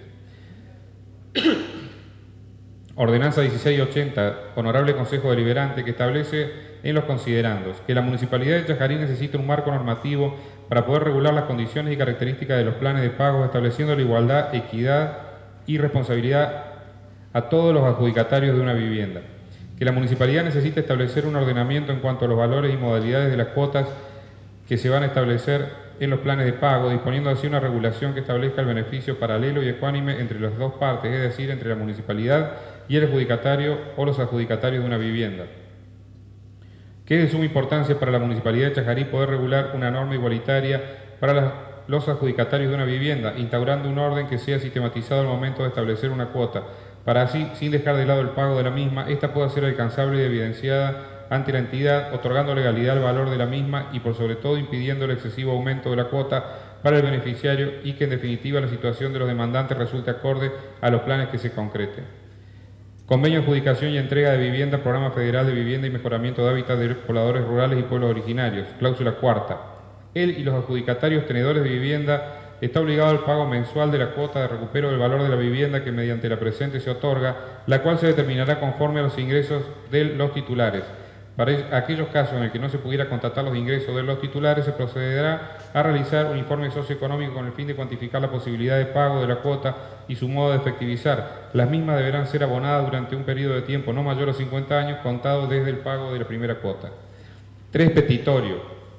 F: Ordenanza dieciséis ochenta, Honorable Consejo Deliberante, que establece en los considerandos que la Municipalidad de Chajarí necesita un marco normativo para poder regular las condiciones y características de los planes de pago, estableciendo la igualdad, equidad y responsabilidad a todos los adjudicatarios de una vivienda. Que la Municipalidad necesita establecer un ordenamiento en cuanto a los valores y modalidades de las cuotas que se van a establecer en los planes de pago, disponiendo así una regulación que establezca el beneficio paralelo y ecuánime entre las dos partes, es decir, entre la municipalidad y el adjudicatario o los adjudicatarios de una vivienda. Que es de suma importancia para la Municipalidad de Chajarí poder regular una norma igualitaria para las, los adjudicatarios de una vivienda, instaurando un orden que sea sistematizado al momento de establecer una cuota, para así, sin dejar de lado el pago de la misma, esta pueda ser alcanzable y evidenciada ante la entidad, otorgando legalidad al valor de la misma y por sobre todo impidiendo el excesivo aumento de la cuota para el beneficiario y que en definitiva la situación de los demandantes resulte acorde a los planes que se concreten. Convenio de adjudicación y entrega de vivienda, Programa Federal de Vivienda y Mejoramiento de Hábitat de Pobladores Rurales y Pueblos Originarios, cláusula cuarta. Él y los adjudicatarios tenedores de vivienda está obligado al pago mensual de la cuota de recupero del valor de la vivienda que mediante la presente se otorga, la cual se determinará conforme a los ingresos de los titulares. Para aquellos casos en el que no se pudiera contratar los ingresos de los titulares, se procederá a realizar un informe socioeconómico con el fin de cuantificar la posibilidad de pago de la cuota y su modo de efectivizar. Las mismas deberán ser abonadas durante un periodo de tiempo no mayor a cincuenta años, contado desde el pago de la primera cuota. Tres, petitorio.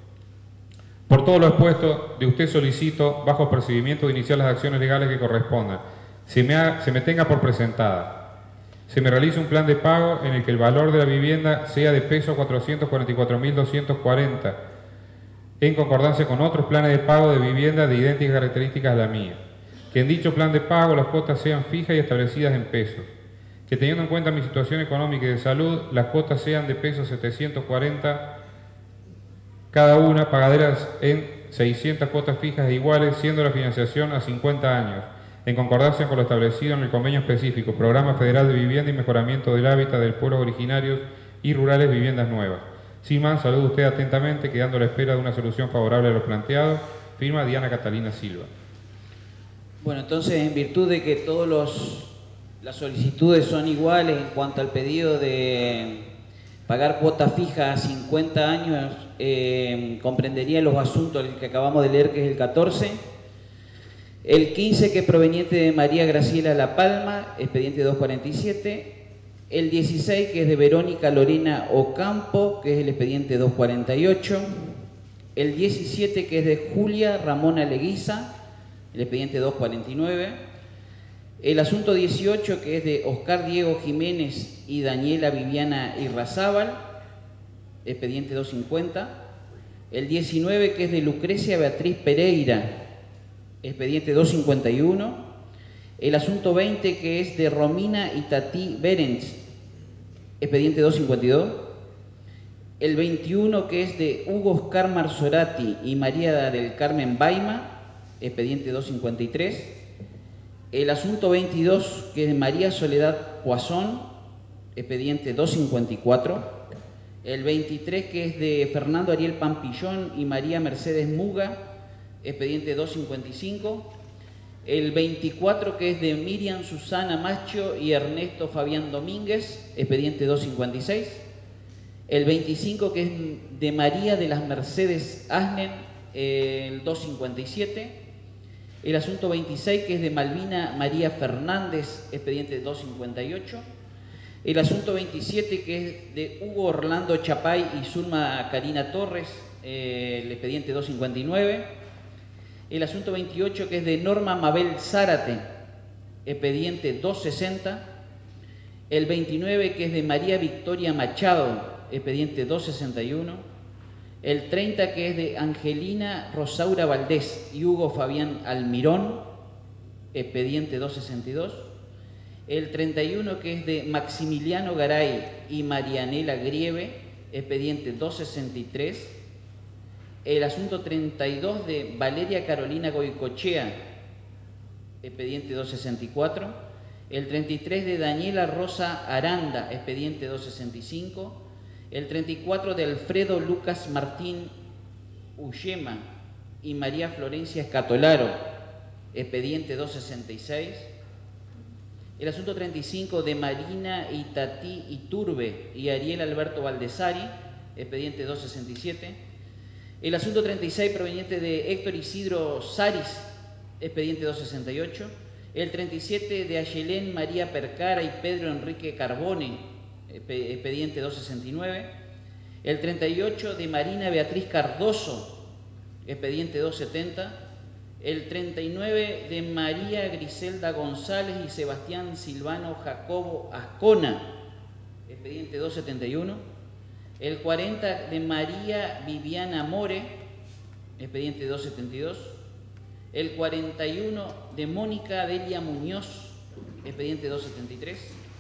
F: Por todo lo expuesto, de usted solicito, bajo procedimiento, de iniciar las acciones legales que correspondan. Se me, ha, se me tenga por presentada. Se me realiza un plan de pago en el que el valor de la vivienda sea de peso cuatrocientos cuarenta y cuatro mil doscientos cuarenta, en concordancia con otros planes de pago de vivienda de idénticas características a la mía. Que en dicho plan de pago las cuotas sean fijas y establecidas en pesos. Que teniendo en cuenta mi situación económica y de salud, las cuotas sean de pesos setecientos cuarenta cada una, pagaderas en seiscientas cuotas fijas e iguales, siendo la financiación a cincuenta años. En concordancia con lo establecido en el convenio específico, Programa Federal de Vivienda y Mejoramiento del Hábitat de Pueblos Originarios y Rurales, Viviendas Nuevas. Sin más, saludo usted atentamente, quedando a la espera de una solución favorable a lo planteado. Firma Diana Catalina Silva.
A: Bueno, entonces, en virtud de que todos los las solicitudes son iguales en cuanto al pedido de pagar cuota fija a cincuenta años, eh, comprendería los asuntos que acabamos de leer, que es el catorce. El quince, que es proveniente de María Graciela La Palma, expediente doscientos cuarenta y siete. El dieciséis, que es de Verónica Lorena Ocampo, que es el expediente doscientos cuarenta y ocho. El diecisiete, que es de Julia Ramona Leguiza, el expediente doscientos cuarenta y nueve. El asunto dieciocho, que es de Oscar Diego Jiménez y Daniela Viviana Irrazábal, expediente doscientos cincuenta. El diecinueve, que es de Lucrecia Beatriz Pereira, expediente doscientos cincuenta y uno. El asunto veinte, que es de Romina Itatí Berens, expediente doscientos cincuenta y dos. El veintiuno, que es de Hugo Oscar Marzorati y María del Carmen Baima, expediente doscientos cincuenta y tres. El asunto veintidós, que es de María Soledad Poisson, expediente doscientos cincuenta y cuatro. El veintitrés, que es de Fernando Ariel Pampillón y María Mercedes Muga, expediente doscientos cincuenta y cinco. El veinticuatro, que es de Miriam Susana Macho y Ernesto Fabián Domínguez, expediente doscientos cincuenta y seis. El veinticinco, que es de María de las Mercedes Asnen, el doscientos cincuenta y siete. El asunto veintiséis, que es de Malvina María Fernández, expediente doscientos cincuenta y ocho. El asunto veintisiete, que es de Hugo Orlando Chapay y Zulma Karina Torres, eh, el expediente doscientos cincuenta y nueve. El asunto veintiocho, que es de Norma Mabel Zárate, expediente doscientos sesenta. El veintinueve, que es de María Victoria Machado, expediente doscientos sesenta y uno. El treinta, que es de Angelina Rosaura Valdés y Hugo Fabián Almirón, expediente doscientos sesenta y dos. El treinta y uno, que es de Maximiliano Garay y Marianela Grieve, expediente doscientos sesenta y tres. El asunto treinta y dos, de Valeria Carolina Goicochea, expediente doscientos sesenta y cuatro. El treinta y tres, de Daniela Rosa Aranda, expediente doscientos sesenta y cinco. El treinta y cuatro, de Alfredo Lucas Martín Ullema y María Florencia Escatolaro, expediente doscientos sesenta y seis. El asunto treinta y cinco, de Marina Itatí Iturbe y Ariel Alberto Valdesari, expediente doscientos sesenta y siete. El asunto treinta y seis, proveniente de Héctor Isidro Saris, expediente doscientos sesenta y ocho. El treinta y siete, de Ayelén María Percara y Pedro Enrique Carbone, expediente doscientos sesenta y nueve. El treinta y ocho, de Marina Beatriz Cardoso, expediente doscientos setenta. El treinta y nueve, de María Griselda González y Sebastián Silvano Jacobo Ascona, expediente doscientos setenta y uno. El cuarenta, de María Viviana More, expediente doscientos setenta y dos. El cuarenta y uno, de Mónica Delia Muñoz, expediente doscientos setenta y tres.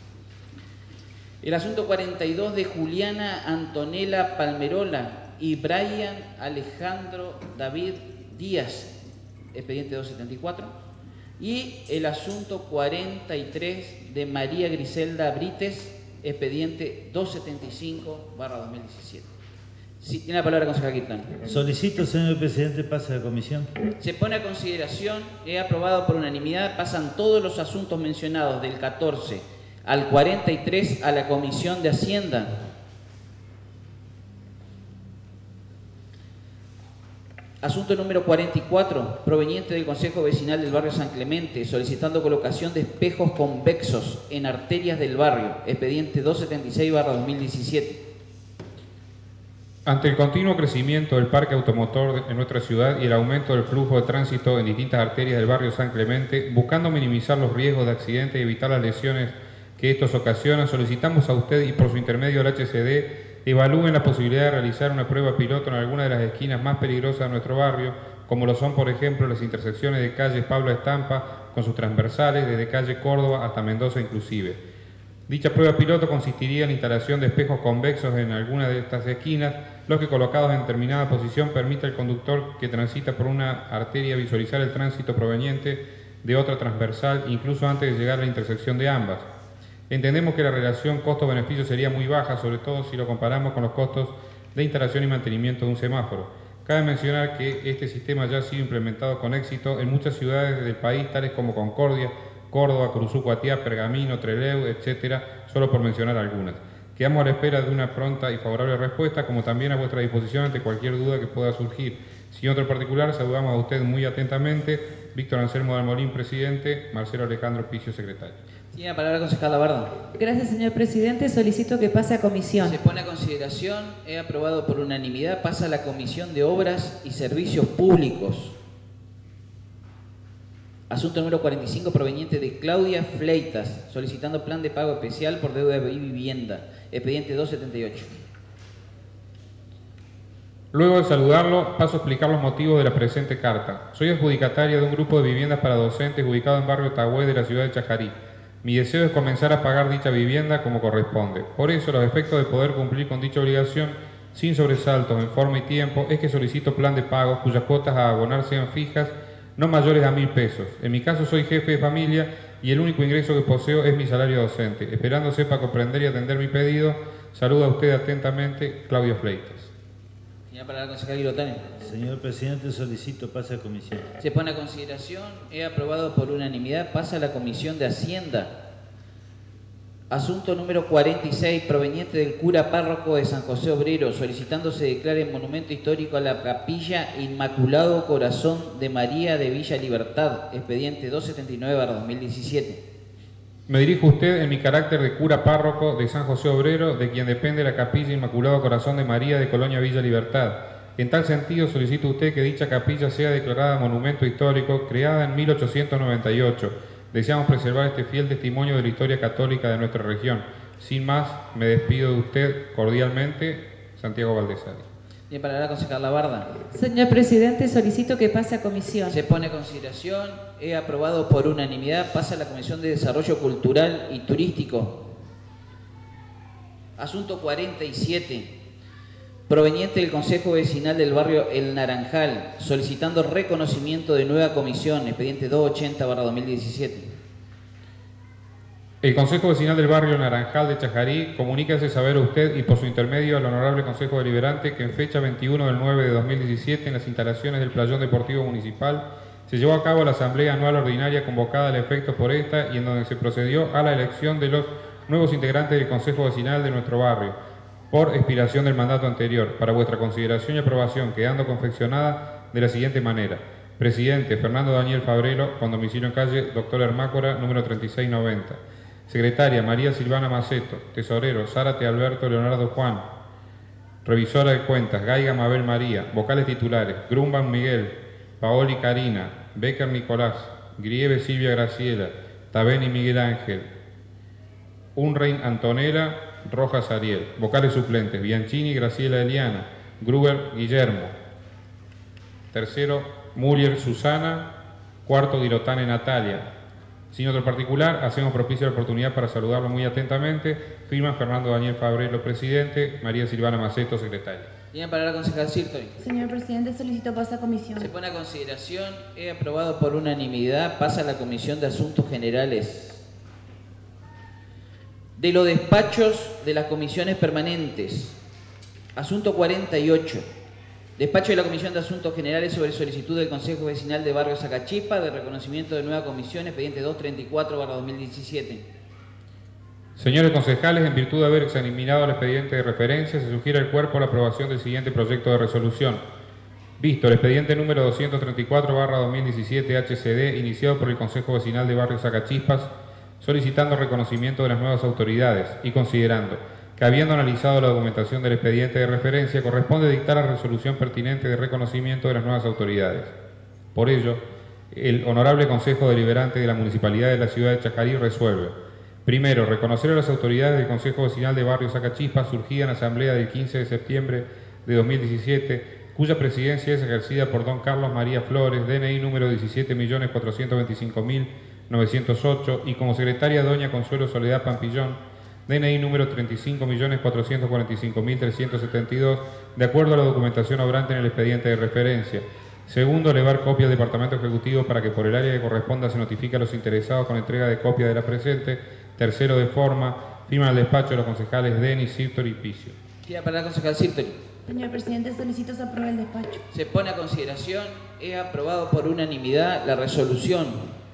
A: El asunto cuarenta y dos, de Juliana Antonella Palmerola y Brian Alejandro David Díaz, expediente doscientos setenta y cuatro. Y el asunto cuarenta y tres, de María Griselda Brites, expediente doscientos setenta y cinco barra dos mil diecisiete. Sí, tiene la palabra, concejal Kirtland.
H: Solicito, señor presidente, pase a la comisión.
A: Se pone a consideración, he aprobado por unanimidad, pasan todos los asuntos mencionados del catorce al cuarenta y tres a la Comisión de Hacienda. Asunto número cuarenta y cuatro, proveniente del Consejo Vecinal del Barrio San Clemente, solicitando colocación de espejos convexos en arterias del barrio, expediente doscientos setenta y seis barra dos mil diecisiete.
F: Ante el continuo crecimiento del parque automotor en nuestra ciudad y el aumento del flujo de tránsito en distintas arterias del barrio San Clemente, buscando minimizar los riesgos de accidentes y evitar las lesiones que estos ocasionan, solicitamos a usted y por su intermedio al H C D evalúen la posibilidad de realizar una prueba piloto en alguna de las esquinas más peligrosas de nuestro barrio, como lo son, por ejemplo, las intersecciones de calle Pablo Estampa con sus transversales, desde calle Córdoba hasta Mendoza inclusive. Dicha prueba piloto consistiría en la instalación de espejos convexos en alguna de estas esquinas, los que colocados en determinada posición permite al conductor que transita por una arteria visualizar el tránsito proveniente de otra transversal, incluso antes de llegar a la intersección de ambas. Entendemos que la relación costo-beneficio sería muy baja, sobre todo si lo comparamos con los costos de instalación y mantenimiento de un semáforo. Cabe mencionar que este sistema ya ha sido implementado con éxito en muchas ciudades del país, tales como Concordia, Córdoba, Cruzú, Cuatiá, Pergamino, Trelew, etcétera, solo por mencionar algunas. Quedamos a la espera de una pronta y favorable respuesta, como también a vuestra disposición ante cualquier duda que pueda surgir. Sin otro particular, saludamos a usted muy atentamente. Víctor Anselmo Dalmolín, presidente. Marcelo Alejandro Picio, secretario.
A: Tiene la palabra el concejal Labarda.
G: Gracias, señor presidente. Solicito que pase a comisión.
A: Se pone a consideración, he aprobado por unanimidad, pasa a la Comisión de Obras y Servicios Públicos. Asunto número cuarenta y cinco, proveniente de Claudia Fleitas, solicitando plan de pago especial por deuda de vivienda, expediente doscientos setenta y ocho.
F: Luego de saludarlo, paso a explicar los motivos de la presente carta. Soy adjudicataria de un grupo de viviendas para docentes ubicado en barrio Tagüé de la ciudad de Chajarí. Mi deseo es comenzar a pagar dicha vivienda como corresponde. Por eso, los efectos de poder cumplir con dicha obligación sin sobresaltos en forma y tiempo es que solicito plan de pago cuyas cuotas a abonar sean fijas, no mayores a mil pesos. En mi caso soy jefe de familia y el único ingreso que poseo es mi salario docente. Esperando sepa comprender y atender mi pedido, saluda a usted atentamente, Claudia Fleitas.
A: Señora para la concejal Girotane.
H: Señor presidente, solicito pase a comisión.
A: Se pone a consideración, he aprobado por unanimidad, pasa a la Comisión de Hacienda. Asunto número cuarenta y seis, proveniente del cura párroco de San José Obrero, solicitando se declare monumento histórico a la Capilla Inmaculado Corazón de María de Villa Libertad, expediente doscientos setenta y nueve barra dos mil diecisiete.
F: Me dirijo a usted en mi carácter de cura párroco de San José Obrero, de quien depende la Capilla Inmaculado Corazón de María de Colonia Villa Libertad. En tal sentido, solicito a usted que dicha capilla sea declarada monumento histórico, creada en mil ochocientos noventa y ocho. Deseamos preservar este fiel testimonio de la historia católica de nuestra región. Sin más, me despido de usted cordialmente, Santiago Valdesari.
A: Bien, para la concejal Labarda.
G: Señor presidente, solicito que pase a comisión.
A: Se pone a consideración, he aprobado por unanimidad, pasa a la Comisión de Desarrollo Cultural y Turístico. Asunto cuarenta y siete, proveniente del Consejo Vecinal del barrio El Naranjal, solicitando reconocimiento de nueva comisión, expediente doscientos ochenta barra dos mil diecisiete.
F: El Consejo Vecinal del barrio Naranjal de Chajarí comunica hace saber a usted y por su intermedio al Honorable Consejo Deliberante que en fecha veintiuno del nueve de dos mil diecisiete en las instalaciones del Playón Deportivo Municipal se llevó a cabo la Asamblea Anual Ordinaria convocada al efecto por esta y en donde se procedió a la elección de los nuevos integrantes del Consejo Vecinal de nuestro barrio por expiración del mandato anterior, para vuestra consideración y aprobación, quedando confeccionada de la siguiente manera. Presidente, Fernando Daniel Fabrelo, con domicilio en calle Doctor Hermácora, número treinta y seis noventa. Secretaria, María Silvana Maceto. Tesorero, Zárate Alberto Leonardo Juan. Revisora de cuentas, Gaiga Mabel María. Vocales titulares, Grumban Miguel, Paoli Karina, Becker Nicolás, Grieve Silvia Graciela, Tabeni Miguel Ángel, Unrein Antonella, Rojas Ariel. Vocales suplentes, Bianchini Graciela Eliana, Gruber Guillermo. Tercero, Muriel Susana. Cuarto, Dirotane Natalia. Sin otro particular, hacemos propicia la oportunidad para saludarlo muy atentamente. Firma Fernando Daniel Fabrelo, presidente, María Silvana Maceto, secretaria.
A: Tiene para la concejal Sirtori.
I: Señor presidente, solicito pase a comisión.
A: Se pone a consideración, he aprobado por unanimidad, pasa a la Comisión de Asuntos Generales. De los despachos de las comisiones permanentes. Asunto cuarenta y ocho. Despacho de la Comisión de Asuntos Generales sobre solicitud del Consejo Vecinal de Barrio Zacachipa de reconocimiento de nueva comisión, expediente doscientos treinta y cuatro barra dos mil diecisiete.
F: Señores concejales, en virtud de haber examinado el expediente de referencia, se sugiere al cuerpo la aprobación del siguiente proyecto de resolución. Visto el expediente número doscientos treinta y cuatro barra dos mil diecisiete H C D, iniciado por el Consejo Vecinal de Barrio Zacachispas, solicitando reconocimiento de las nuevas autoridades y considerando que, habiendo analizado la documentación del expediente de referencia, corresponde dictar la resolución pertinente de reconocimiento de las nuevas autoridades. Por ello, el Honorable Consejo Deliberante de la Municipalidad de la Ciudad de Chajarí resuelve: primero, reconocer a las autoridades del Consejo Vecinal de Barrio Zacachispas surgida en asamblea del quince de septiembre de dos mil diecisiete, cuya presidencia es ejercida por don Carlos María Flores, D N I número diecisiete millones cuatrocientos veinticinco mil novecientos ocho, y como secretaria doña Consuelo Soledad Pampillón, D N I número treinta y cinco millones cuatrocientos cuarenta y cinco mil trescientos setenta y dos, de acuerdo a la documentación obrante en el expediente de referencia. Segundo, elevar copia al Departamento Ejecutivo para que por el área que corresponda se notifique a los interesados con entrega de copia de la presente. Tercero, de forma, firma el despacho de los concejales Denis, Sirtori y Picio.
A: Tiene para la concejal Sirtori.
I: Señor presidente, solicito se apruebe el despacho.
A: Se pone a consideración, he aprobado por unanimidad la resolución.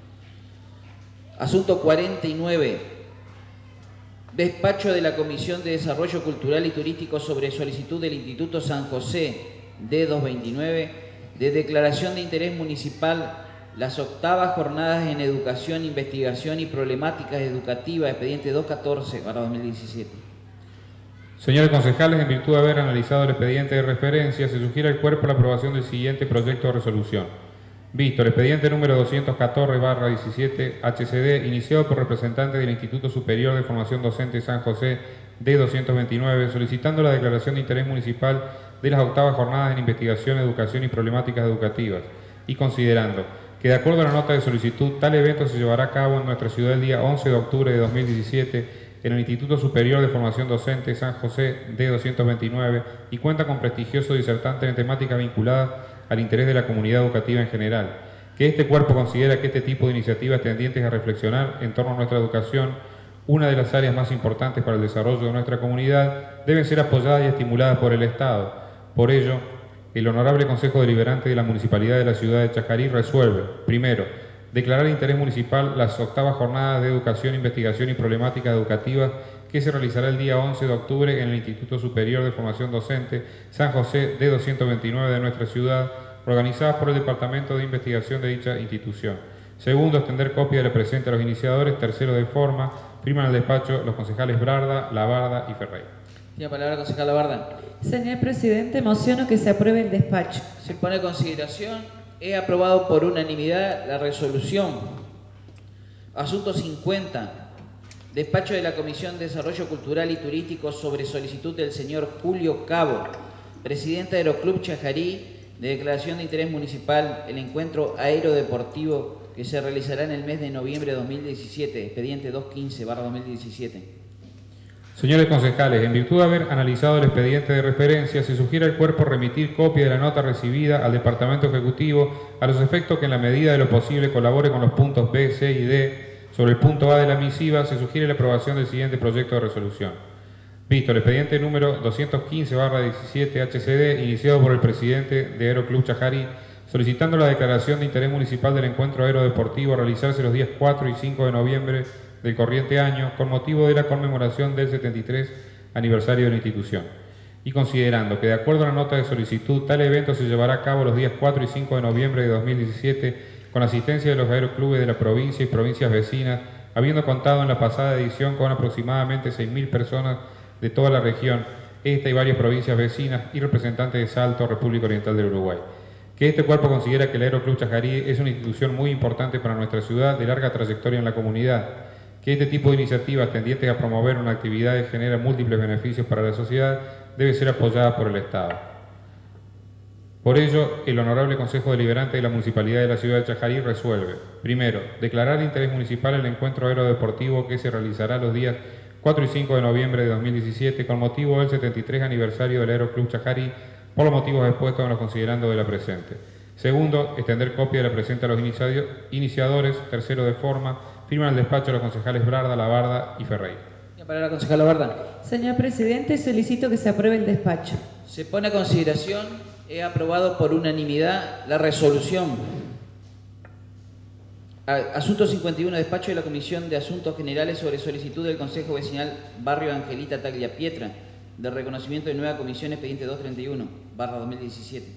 A: Asunto cuarenta y nueve. Despacho de la Comisión de Desarrollo Cultural y Turístico sobre solicitud del Instituto San José D doscientos veintinueve de declaración de interés municipal las octavas jornadas en educación, investigación y problemáticas educativas, expediente doscientos catorce barra dos mil diecisiete.
F: Señores concejales, en virtud de haber analizado el expediente de referencia, se sugiere al cuerpo la aprobación del siguiente proyecto de resolución. Visto el expediente número doscientos catorce barra diecisiete H C D, iniciado por representantes del Instituto Superior de Formación Docente San José D doscientos veintinueve, solicitando la declaración de interés municipal de las octavas jornadas en investigación, educación y problemáticas educativas, y considerando que de acuerdo a la nota de solicitud, tal evento se llevará a cabo en nuestra ciudad el día once de octubre de dos mil diecisiete en el Instituto Superior de Formación Docente San José D doscientos veintinueve y cuenta con prestigioso disertante en temáticas vinculadas al interés de la comunidad educativa en general, que este cuerpo considera que este tipo de iniciativas tendientes a reflexionar en torno a nuestra educación, una de las áreas más importantes para el desarrollo de nuestra comunidad, deben ser apoyadas y estimuladas por el Estado. Por ello, el Honorable Consejo Deliberante de la Municipalidad de la Ciudad de Chajarí resuelve, primero, declarar de interés municipal las octavas jornadas de educación, investigación y problemáticas educativas que se realizará el día once de octubre en el Instituto Superior de Formación Docente San José D doscientos veintinueve de nuestra ciudad, organizadas por el Departamento de Investigación de dicha institución. Segundo, extender copia de la presente a los iniciadores. Tercero, de forma, firman el despacho los concejales Brarda, Labarda y Ferreira.
A: Tiene la palabra el concejal Labarda.
G: Señor presidente, mociono que se apruebe el despacho.
A: Se pone a consideración. He aprobado por unanimidad la resolución. Asunto cincuenta. Despacho de la Comisión de Desarrollo Cultural y Turístico sobre solicitud del señor Julio Cabo, presidente de Aeroclub Chajarí, de declaración de interés municipal, el encuentro aerodeportivo que se realizará en el mes de noviembre de dos mil diecisiete, expediente doscientos quince barra dos mil diecisiete.
F: Señores concejales, en virtud de haber analizado el expediente de referencia, se sugiere al cuerpo remitir copia de la nota recibida al Departamento Ejecutivo a los efectos que en la medida de lo posible colabore con los puntos B, C y D. Sobre el punto A de la misiva, se sugiere la aprobación del siguiente proyecto de resolución. Visto el expediente número doscientos quince barra diecisiete H C D, iniciado por el presidente de Aeroclub Chajarí, solicitando la declaración de interés municipal del encuentro aerodeportivo a realizarse los días cuatro y cinco de noviembre del corriente año, con motivo de la conmemoración del setenta y tres aniversario de la institución. Y considerando que, de acuerdo a la nota de solicitud, tal evento se llevará a cabo los días cuatro y cinco de noviembre de dos mil diecisiete, con asistencia de los aeroclubes de la provincia y provincias vecinas, habiendo contado en la pasada edición con aproximadamente seis mil personas de toda la región, esta y varias provincias vecinas y representantes de Salto, República Oriental del Uruguay. Que este cuerpo considera que el Aeroclub Chajarí es una institución muy importante para nuestra ciudad, de larga trayectoria en la comunidad, que este tipo de iniciativas tendientes a promover una actividad que genera múltiples beneficios para la sociedad debe ser apoyada por el Estado. Por ello, el Honorable Consejo Deliberante de la Municipalidad de la Ciudad de Chajarí resuelve, primero, declarar de interés municipal el encuentro aerodeportivo que se realizará los días cuatro y cinco de noviembre de dos mil diecisiete con motivo del setenta y tres aniversario del Aeroclub Chajarí, por los motivos expuestos en los considerando de la presente. Segundo, extender copia de la presente a los iniciadores. Tercero, de forma, firman el despacho de los concejales Brarda, Labarda y Ferreira.
A: La palabra concejal Labarda.
G: Señor presidente, solicito que se apruebe el despacho.
A: Se pone a consideración. He aprobado por unanimidad la resolución. Asunto cincuenta y uno. Despacho de la Comisión de Asuntos Generales sobre solicitud del Consejo Vecinal Barrio Angelita Tagliapietra de reconocimiento de nueva comisión, expediente doscientos treinta y uno barra dos mil diecisiete.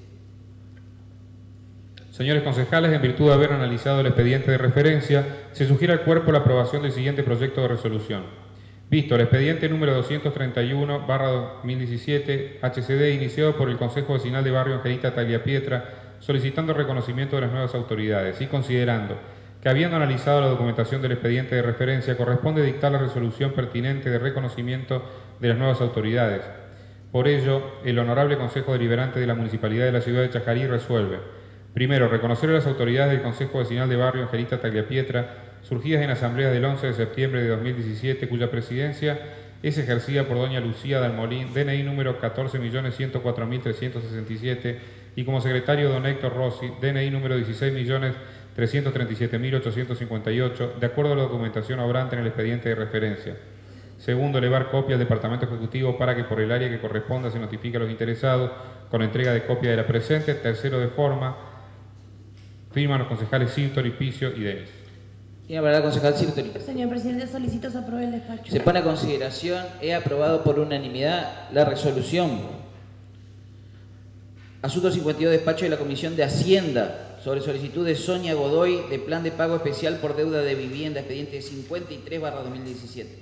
F: Señores concejales, en virtud de haber analizado el expediente de referencia, se sugiere al cuerpo la aprobación del siguiente proyecto de resolución. Visto el expediente número doscientos treinta y uno barra dos mil diecisiete H C D, iniciado por el Consejo Vecinal de Barrio Angelita Tagliapietra, solicitando el reconocimiento de las nuevas autoridades y considerando que, habiendo analizado la documentación del expediente de referencia, corresponde dictar la resolución pertinente de reconocimiento de las nuevas autoridades. Por ello, el Honorable Consejo Deliberante de la Municipalidad de la Ciudad de Chajarí resuelve, primero, reconocer a las autoridades del Consejo Vecinal de Barrio Angelita Tagliapietra, surgidas en asamblea del once de septiembre de dos mil diecisiete, cuya presidencia es ejercida por doña Lucía Dalmolín, D N I número catorce millones ciento cuatro mil trescientos sesenta y siete, y como secretario don Héctor Rossi, D N I número dieciséis millones trescientos treinta y siete mil ochocientos cincuenta y ocho, de acuerdo a la documentación obrante en el expediente de referencia. Segundo, elevar copia al Departamento Ejecutivo para que por el área que corresponda se notifique a los interesados con entrega de copia de la presente. Tercero, de forma, firman los concejales Sirtori, Picio y Denis.
A: Tiene la palabra el concejal Sirtori.
I: Señor presidente, solicito se apruebe el despacho.
A: Se pone a consideración. He aprobado por unanimidad la resolución. Asunto cincuenta y dos. Despacho de la Comisión de Hacienda sobre solicitud de Sonia Godoy de plan de pago especial por deuda de vivienda, expediente cincuenta y tres barra dos mil diecisiete.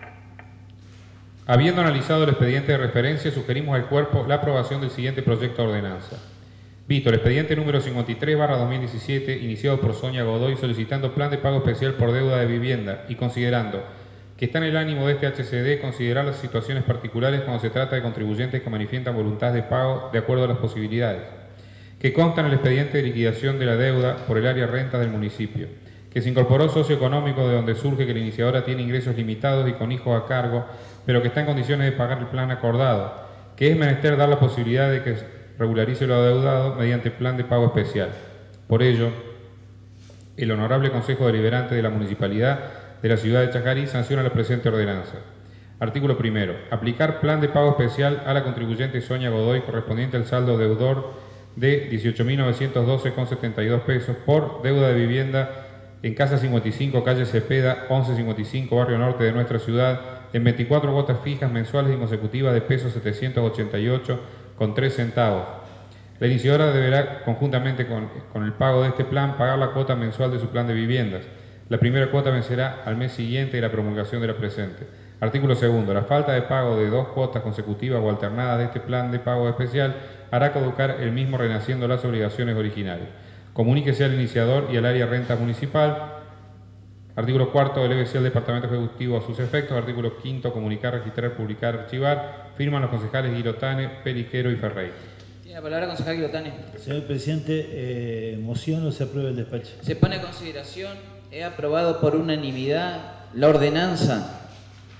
F: Habiendo analizado el expediente de referencia, sugerimos al cuerpo la aprobación del siguiente proyecto de ordenanza. Visto el expediente número cincuenta y tres barra dos mil diecisiete, iniciado por Sonia Godoy, solicitando plan de pago especial por deuda de vivienda y considerando que está en el ánimo de este H C D considerar las situaciones particulares cuando se trata de contribuyentes que manifiestan voluntad de pago de acuerdo a las posibilidades, que consta en el expediente de liquidación de la deuda por el área renta del municipio, que se incorporó socioeconómico de donde surge que la iniciadora tiene ingresos limitados y con hijos a cargo, pero que está en condiciones de pagar el plan acordado, que es menester dar la posibilidad de que regularice lo adeudado mediante plan de pago especial. Por ello, el Honorable Consejo Deliberante de la Municipalidad de la Ciudad de Chajarí sanciona la presente ordenanza. Artículo primero. Aplicar plan de pago especial a la contribuyente Sonia Godoy correspondiente al saldo deudor de dieciocho mil novecientos doce con setenta y dos pesos por deuda de vivienda en Casa cincuenta y cinco, calle Cepeda, once cincuenta y cinco, barrio norte de nuestra ciudad, en veinticuatro cuotas fijas mensuales y consecutivas de pesos setecientos ochenta y ocho con tres centavos. La iniciadora deberá, conjuntamente con, con el pago de este plan, pagar la cuota mensual de su plan de viviendas. La primera cuota vencerá al mes siguiente de la promulgación de la presente. Artículo segundo. La falta de pago de dos cuotas consecutivas o alternadas de este plan de pago especial hará caducar el mismo renaciendo las obligaciones originales. Comuníquese al iniciador y al área renta municipal. Artículo cuarto. Elévese al Departamento Ejecutivo a sus efectos. Artículo quinto. Comunicar, registrar, publicar, archivar. Firman los concejales Girotane, Periquero y Ferrey.
A: Tiene la palabra, concejal Girotane.
H: Señor presidente, eh, moción o se aprueba el despacho.
A: Se pone a consideración. He aprobado por unanimidad la ordenanza.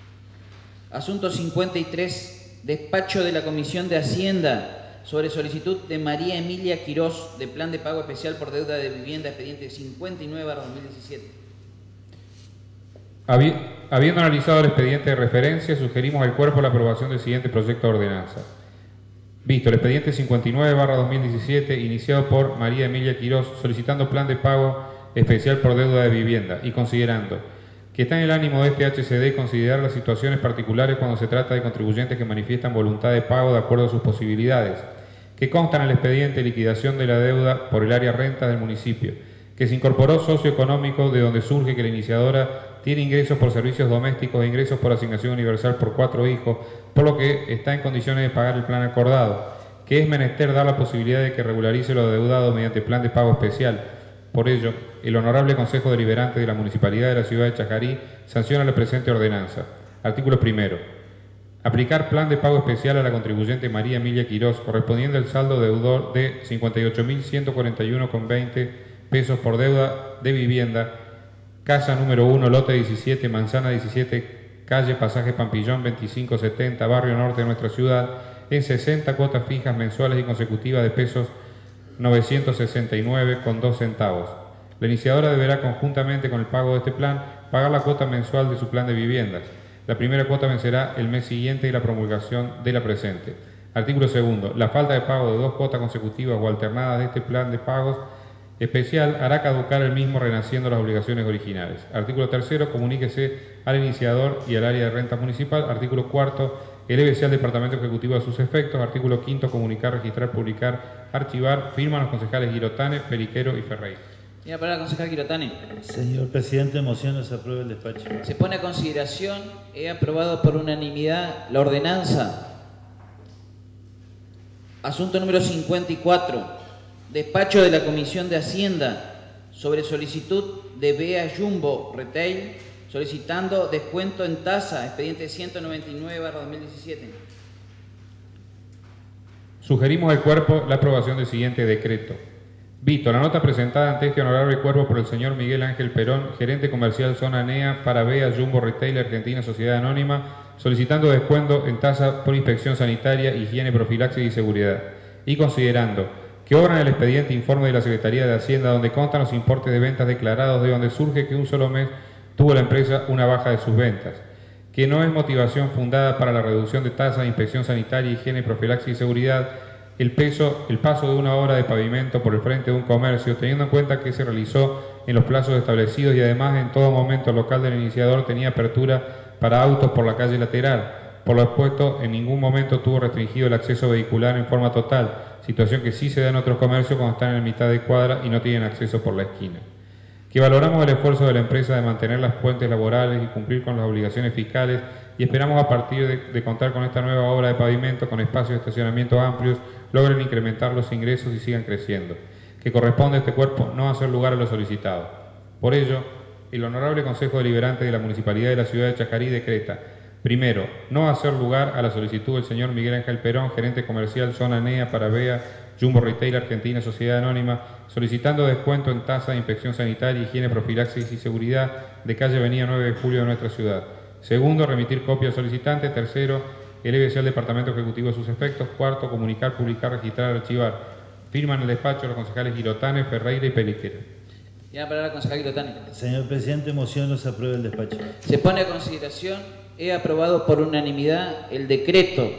A: Asunto cincuenta y tres. Despacho de la Comisión de Hacienda sobre solicitud de María Emilia Quirós de plan de pago especial por deuda de vivienda, expediente cincuenta y nueve barra dos mil diecisiete.
F: Habi habiendo analizado el expediente de referencia, sugerimos al cuerpo la aprobación del siguiente proyecto de ordenanza. Visto el expediente cincuenta y nueve barra dos mil diecisiete, iniciado por María Emilia Quirós, solicitando plan de pago especial por deuda de vivienda y considerando que está en el ánimo de este H C D considerar las situaciones particulares cuando se trata de contribuyentes que manifiestan voluntad de pago de acuerdo a sus posibilidades, que constan en el expediente de liquidación de la deuda por el área renta del municipio, que se incorporó socioeconómico de donde surge que la iniciadora tiene ingresos por servicios domésticos e ingresos por asignación universal por cuatro hijos, por lo que está en condiciones de pagar el plan acordado, que es menester dar la posibilidad de que regularice lo adeudado mediante plan de pago especial. Por ello, el Honorable Consejo Deliberante de la Municipalidad de la Ciudad de Chajarí sanciona la presente ordenanza. Artículo primero. Aplicar plan de pago especial a la contribuyente María Emilia Quirós, correspondiente al saldo deudor de cincuenta y ocho mil ciento cuarenta y uno con veinte pesos por deuda de vivienda, casa número uno, lote diecisiete, manzana diecisiete, calle Pasaje Pampillón veinticinco setenta, barrio norte de nuestra ciudad, en sesenta cuotas fijas mensuales y consecutivas de pesos novecientos sesenta y nueve con dos centavos. La iniciadora deberá, conjuntamente con el pago de este plan, pagar la cuota mensual de su plan de viviendas. La primera cuota vencerá el mes siguiente de la promulgación de la presente. Artículo segundo. La falta de pago de dos cuotas consecutivas o alternadas de este plan de pagos especial hará caducar el mismo renaciendo las obligaciones originales. Artículo tercero. Comuníquese al iniciador y al área de renta municipal. Artículo cuarto. Elévese al Departamento Ejecutivo a sus efectos. Artículo quinto. Comunicar, registrar, publicar, archivar. Firman los concejales Girotane, Periquero y Ferrey.
A: Tiene la palabra, concejal Girotane.
H: Señor presidente, moción o se aprueba el despacho.
A: Se pone a consideración. He aprobado por unanimidad la ordenanza. Asunto número cincuenta y cuatro. Despacho de la Comisión de Hacienda sobre solicitud de Bea Jumbo Retail solicitando descuento en tasa, expediente ciento noventa y nueve barra dos mil diecisiete.
F: Sugerimos al cuerpo la aprobación del siguiente decreto. Visto la nota presentada ante este honorable cuerpo por el señor Miguel Ángel Perón, gerente comercial Zona N E A para Bea Jumbo Retail Argentina Sociedad Anónima, solicitando descuento en tasa por inspección sanitaria, higiene, profilaxis y seguridad, y considerando que obra en el expediente informe de la Secretaría de Hacienda donde constan los importes de ventas declarados de donde surge que un solo mes tuvo la empresa una baja de sus ventas, que no es motivación fundada para la reducción de tasas de inspección sanitaria, higiene, profilaxis y seguridad, el, peso, el paso de una obra de pavimento por el frente de un comercio, teniendo en cuenta que se realizó en los plazos establecidos y además en todo momento el local del iniciador tenía apertura para autos por la calle lateral. Por lo expuesto, en ningún momento tuvo restringido el acceso vehicular en forma total, situación que sí se da en otros comercios cuando están en mitad de cuadra y no tienen acceso por la esquina. Que valoramos el esfuerzo de la empresa de mantener las fuentes laborales y cumplir con las obligaciones fiscales y esperamos a partir de, de contar con esta nueva obra de pavimento con espacios de estacionamiento amplios, logren incrementar los ingresos y sigan creciendo. Que corresponde a este cuerpo no hacer lugar a lo solicitado. Por ello, el Honorable Consejo Deliberante de la Municipalidad de la Ciudad de Chacarí decreta: primero, no hacer lugar a la solicitud del señor Miguel Ángel Perón, gerente comercial Zona N E A para Bea Jumbo Retail Argentina Sociedad Anónima, solicitando descuento en tasa de inspección sanitaria, higiene, profilaxis y seguridad de calle Avenida nueve de julio de nuestra ciudad. Segundo, remitir copia al solicitante. Tercero, eleve al Departamento Ejecutivo de sus efectos. Cuarto, comunicar, publicar, registrar, archivar. Firman el despacho los concejales Girotane, Ferreira y Peliquero.
A: Tiene la palabra el concejal Girotane.
H: Señor presidente, moción no se apruebe el despacho.
A: Se pone a consideración, he aprobado por unanimidad el decreto.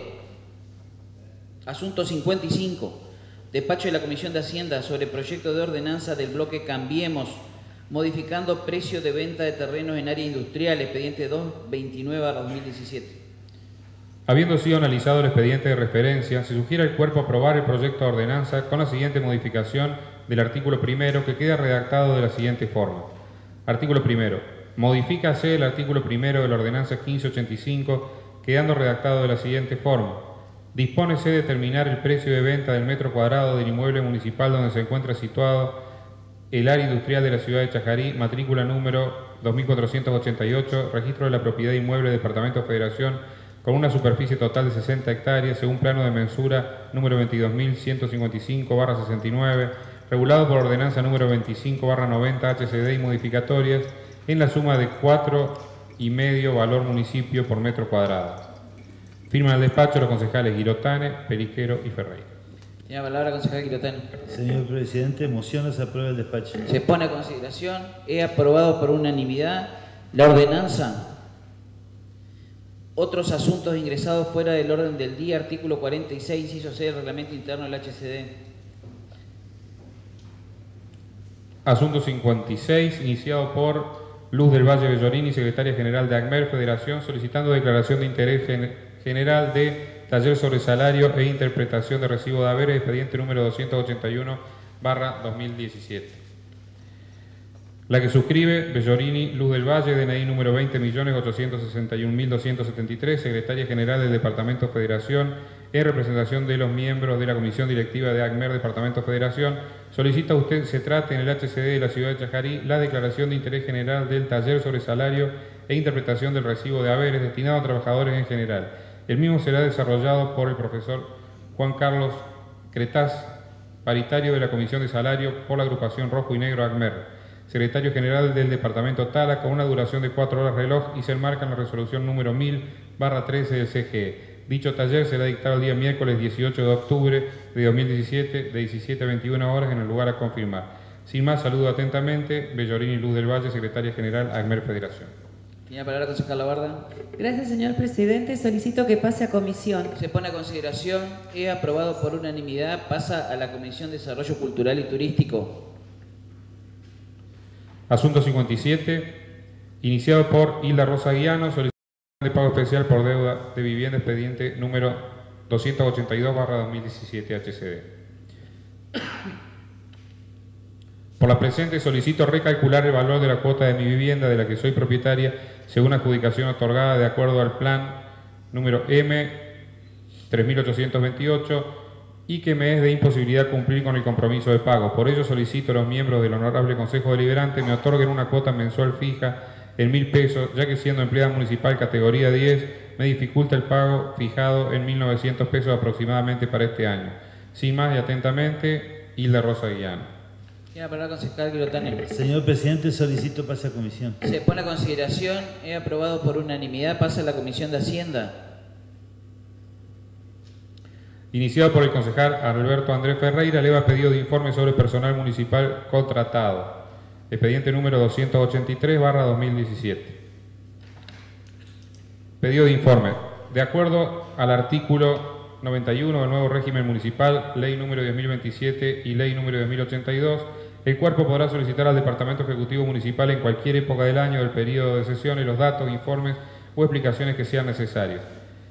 A: Asunto cincuenta y cinco. Despacho de la Comisión de Hacienda sobre proyecto de ordenanza del bloque Cambiemos, modificando precio de venta de terrenos en área industrial, expediente doscientos veintinueve barra dos mil diecisiete.
F: Habiendo sido analizado el expediente de referencia, se sugiere al cuerpo aprobar el proyecto de ordenanza con la siguiente modificación del artículo primero, que queda redactado de la siguiente forma. Artículo primero. Modifícase el artículo primero de la ordenanza quince ochenta y cinco, quedando redactado de la siguiente forma. Dispónese determinar el precio de venta del metro cuadrado del inmueble municipal donde se encuentra situado el área industrial de la ciudad de Chacarí, matrícula número dos mil cuatrocientos ochenta y ocho, registro de la propiedad inmueble, Departamento Federación, con una superficie total de sesenta hectáreas, según plano de mensura número veintidós mil ciento cincuenta y cinco barra sesenta y nueve, regulado por ordenanza número veinticinco barra noventa H C D y modificatorias, en la suma de cuatro y medio valor municipio por metro cuadrado. Firman el despacho los concejales Girotane, Periquero y Ferreira.
A: Tiene la palabra el concejal Girotane.
H: Señor presidente, moción no se apruebe el despacho.
A: Se pone a consideración, he aprobado por unanimidad la ordenanza. Otros asuntos ingresados fuera del orden del día, artículo cuarenta y seis, inciso C del reglamento interno del H C D.
F: Asunto cincuenta y seis, iniciado por Luz del Valle Bellorini, secretaria general de ACMER Federación, solicitando declaración de interés general de taller sobre salario e interpretación de recibo de haberes, expediente número doscientos ochenta y uno barra dos mil diecisiete. La que suscribe Bellorini Luz del Valle, D N I número veinte millones ochocientos sesenta y un mil doscientos setenta y tres, secretaria general del Departamento Federación, en representación de los miembros de la Comisión Directiva de ACMER Departamento Federación, solicita a usted se trate en el H C D de la ciudad de Chacarí la declaración de interés general del taller sobre salario e interpretación del recibo de haberes destinado a trabajadores en general. El mismo será desarrollado por el profesor Juan Carlos Cretaz, paritario de la Comisión de Salario por la agrupación Rojo y Negro ACMER, secretario general del Departamento Tala, con una duración de cuatro horas reloj y se enmarca en la resolución número mil barra trece del C G E. Dicho taller será dictado el día miércoles dieciocho de octubre de dos mil diecisiete de diecisiete a veintiuna horas en el lugar a confirmar. Sin más, saludo atentamente, Bellorini Luz del Valle, secretaria general ACMER Federación.
A: Tiene la palabra el concejal Labarda.
G: Gracias, señor presidente. Solicito que pase a comisión.
A: Se pone a consideración, he aprobado por unanimidad, pasa a la Comisión de Desarrollo Cultural y Turístico.
F: Asunto cincuenta y siete, iniciado por Hilda Rosa Guiano, solicitud de pago especial por deuda de vivienda, expediente número doscientos ochenta y dos barra dos mil diecisiete H C D. Por la presente solicito recalcular el valor de la cuota de mi vivienda de la que soy propietaria según adjudicación otorgada de acuerdo al plan número M tres mil ochocientos veintiocho y que me es de imposibilidad cumplir con el compromiso de pago. Por ello solicito a los miembros del Honorable Consejo Deliberante me otorguen una cuota mensual fija en mil pesos, ya que siendo empleada municipal categoría diez me dificulta el pago fijado en mil novecientos pesos aproximadamente para este año. Sin más y atentamente, Hilda Rosa Guiano.
A: Tiene la palabra el concejal Girotane.
H: Señor presidente, solicito pase a comisión.
A: Se pone a consideración, he aprobado por unanimidad, pasa a la Comisión de Hacienda.
F: Iniciado por el concejal Alberto Andrés Ferreira, eleva pedido de informe sobre personal municipal contratado. Expediente número doscientos ochenta y tres barra dos mil diecisiete. Pedido de informe. De acuerdo al artículo noventa y uno del nuevo régimen municipal, ley número diez mil veintisiete y ley número diez mil ochenta y dos, el cuerpo podrá solicitar al Departamento Ejecutivo Municipal en cualquier época del año del periodo de sesiones los datos, informes o explicaciones que sean necesarios.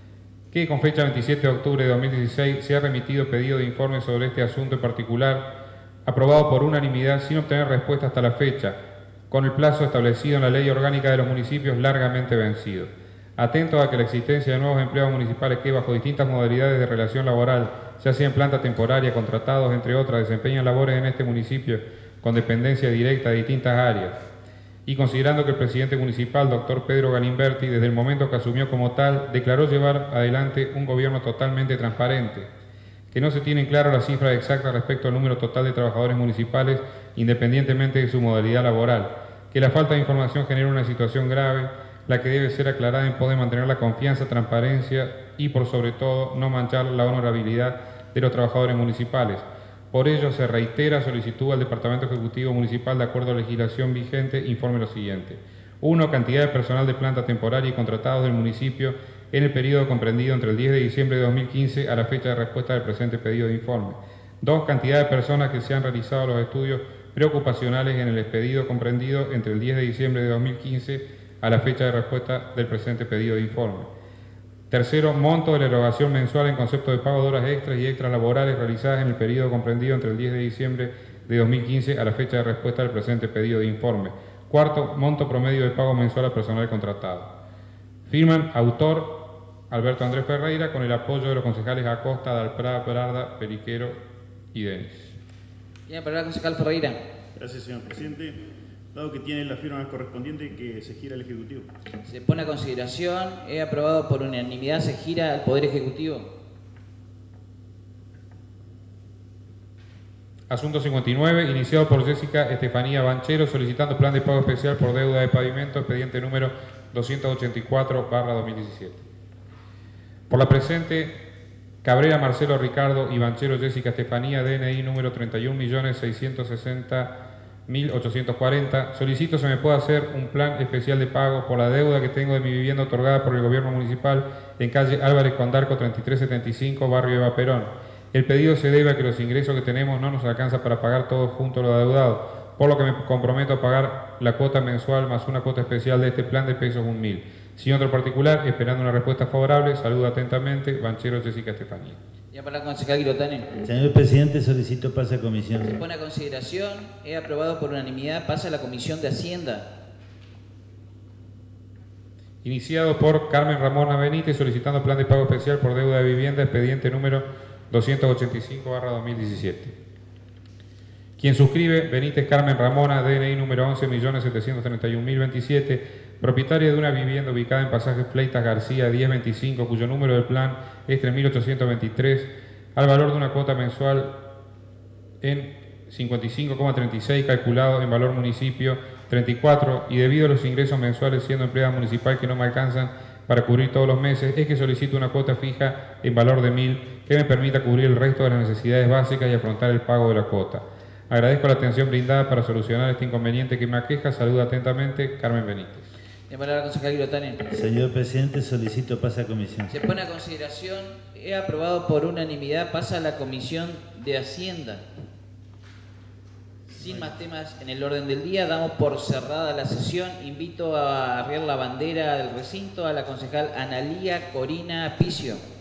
F: que con fecha veintisiete de octubre de dos mil dieciséis se ha remitido pedido de informe sobre este asunto en particular, aprobado por unanimidad sin obtener respuesta hasta la fecha, con el plazo establecido en la Ley Orgánica de los Municipios largamente vencido. Atento a que la existencia de nuevos empleados municipales que, bajo distintas modalidades de relación laboral, ya sea en planta temporaria, contratados, entre otras, desempeñan labores en este municipio con dependencia directa de distintas áreas, y considerando que el presidente municipal, doctor Pedro Galimberti, desde el momento que asumió como tal, declaró llevar adelante un gobierno totalmente transparente, que no se tienen claras las cifras exactas respecto al número total de trabajadores municipales, independientemente de su modalidad laboral, que la falta de información genera una situación grave, la que debe ser aclarada en pos de mantener la confianza, transparencia y, por sobre todo, no manchar la honorabilidad de los trabajadores municipales. Por ello, se reitera solicitud al Departamento Ejecutivo Municipal, de acuerdo a la legislación vigente, informe lo siguiente. uno. Cantidad de personal de planta temporaria y contratados del municipio en el periodo comprendido entre el diez de diciembre de dos mil quince a la fecha de respuesta del presente pedido de informe. dos. Cantidad de personas que se han realizado los estudios preocupacionales en el expedido comprendido entre el diez de diciembre de dos mil quince a la fecha de respuesta del presente pedido de informe. Tercero, monto de la erogación mensual en concepto de pago de horas extras y extras laborales realizadas en el periodo comprendido entre el diez de diciembre de dos mil quince a la fecha de respuesta del presente pedido de informe. Cuarto, monto promedio de pago mensual al personal contratado. Firman autor Alberto Andrés Ferreira, con el apoyo de los concejales Acosta, Dalprá, Brarda, Periquero y Denis.
A: Bien, para el concejal Ferreira.
D: Gracias, señor presidente. Dado que tiene la firma correspondiente, que se gira al Ejecutivo.
A: Se pone a consideración. He aprobado por unanimidad. Se gira al Poder Ejecutivo.
F: Asunto cincuenta y nueve, iniciado por Jessica Estefanía Banchero, solicitando plan de pago especial por deuda de pavimento, expediente número doscientos ochenta y cuatro barra dos mil diecisiete. Por la presente, Cabrera Marcelo Ricardo y Banchero Jessica Estefanía, D N I número treinta y un millones seiscientos sesenta mil ochocientos cuarenta, solicito se me pueda hacer un plan especial de pago por la deuda que tengo de mi vivienda otorgada por el gobierno municipal en calle Álvarez Condarco treinta y tres setenta y cinco, barrio Eva Perón. El pedido se debe a que los ingresos que tenemos no nos alcanza para pagar todo junto lo adeudado, por lo que me comprometo a pagar la cuota mensual más una cuota especial de este plan de pesos un mil. Sin otro particular, esperando una respuesta favorable, saludo atentamente, Banchero Jessica Estefanía.
A: Ya para el concejal Guilotane.
H: Señor presidente, solicito pase a comisión.
A: Se pone a consideración. He aprobado por unanimidad. Pasa a la Comisión de Hacienda.
F: Iniciado por Carmen Ramona Benítez, solicitando plan de pago especial por deuda de vivienda, expediente número doscientos ochenta y cinco barra dos mil diecisiete. Quien suscribe, Benítez Carmen Ramona, D N I número once millones setecientos treinta y un mil veintisiete, propietaria de una vivienda ubicada en Pasaje Fleitas García diez veinticinco, cuyo número de plan es tres mil ochocientos veintitrés, al valor de una cuota mensual en cincuenta y cinco coma treinta y seis, calculado en valor municipio treinta y cuatro, y debido a los ingresos mensuales siendo empleada municipal que no me alcanzan para cubrir todos los meses, es que solicito una cuota fija en valor de mil que me permita cubrir el resto de las necesidades básicas y afrontar el pago de la cuota. Agradezco la atención brindada para solucionar este inconveniente que me aqueja. Saluda atentamente, Carmen Benítez.
A: De palabra concejal Guilotane.
H: Señor presidente, solicito pase a comisión.
A: Se pone a consideración. He aprobado por unanimidad. Pasa a la Comisión de Hacienda. Sin más temas en el orden del día, damos por cerrada la sesión. Invito a arriar la bandera del recinto a la concejal Analía Corina Picio.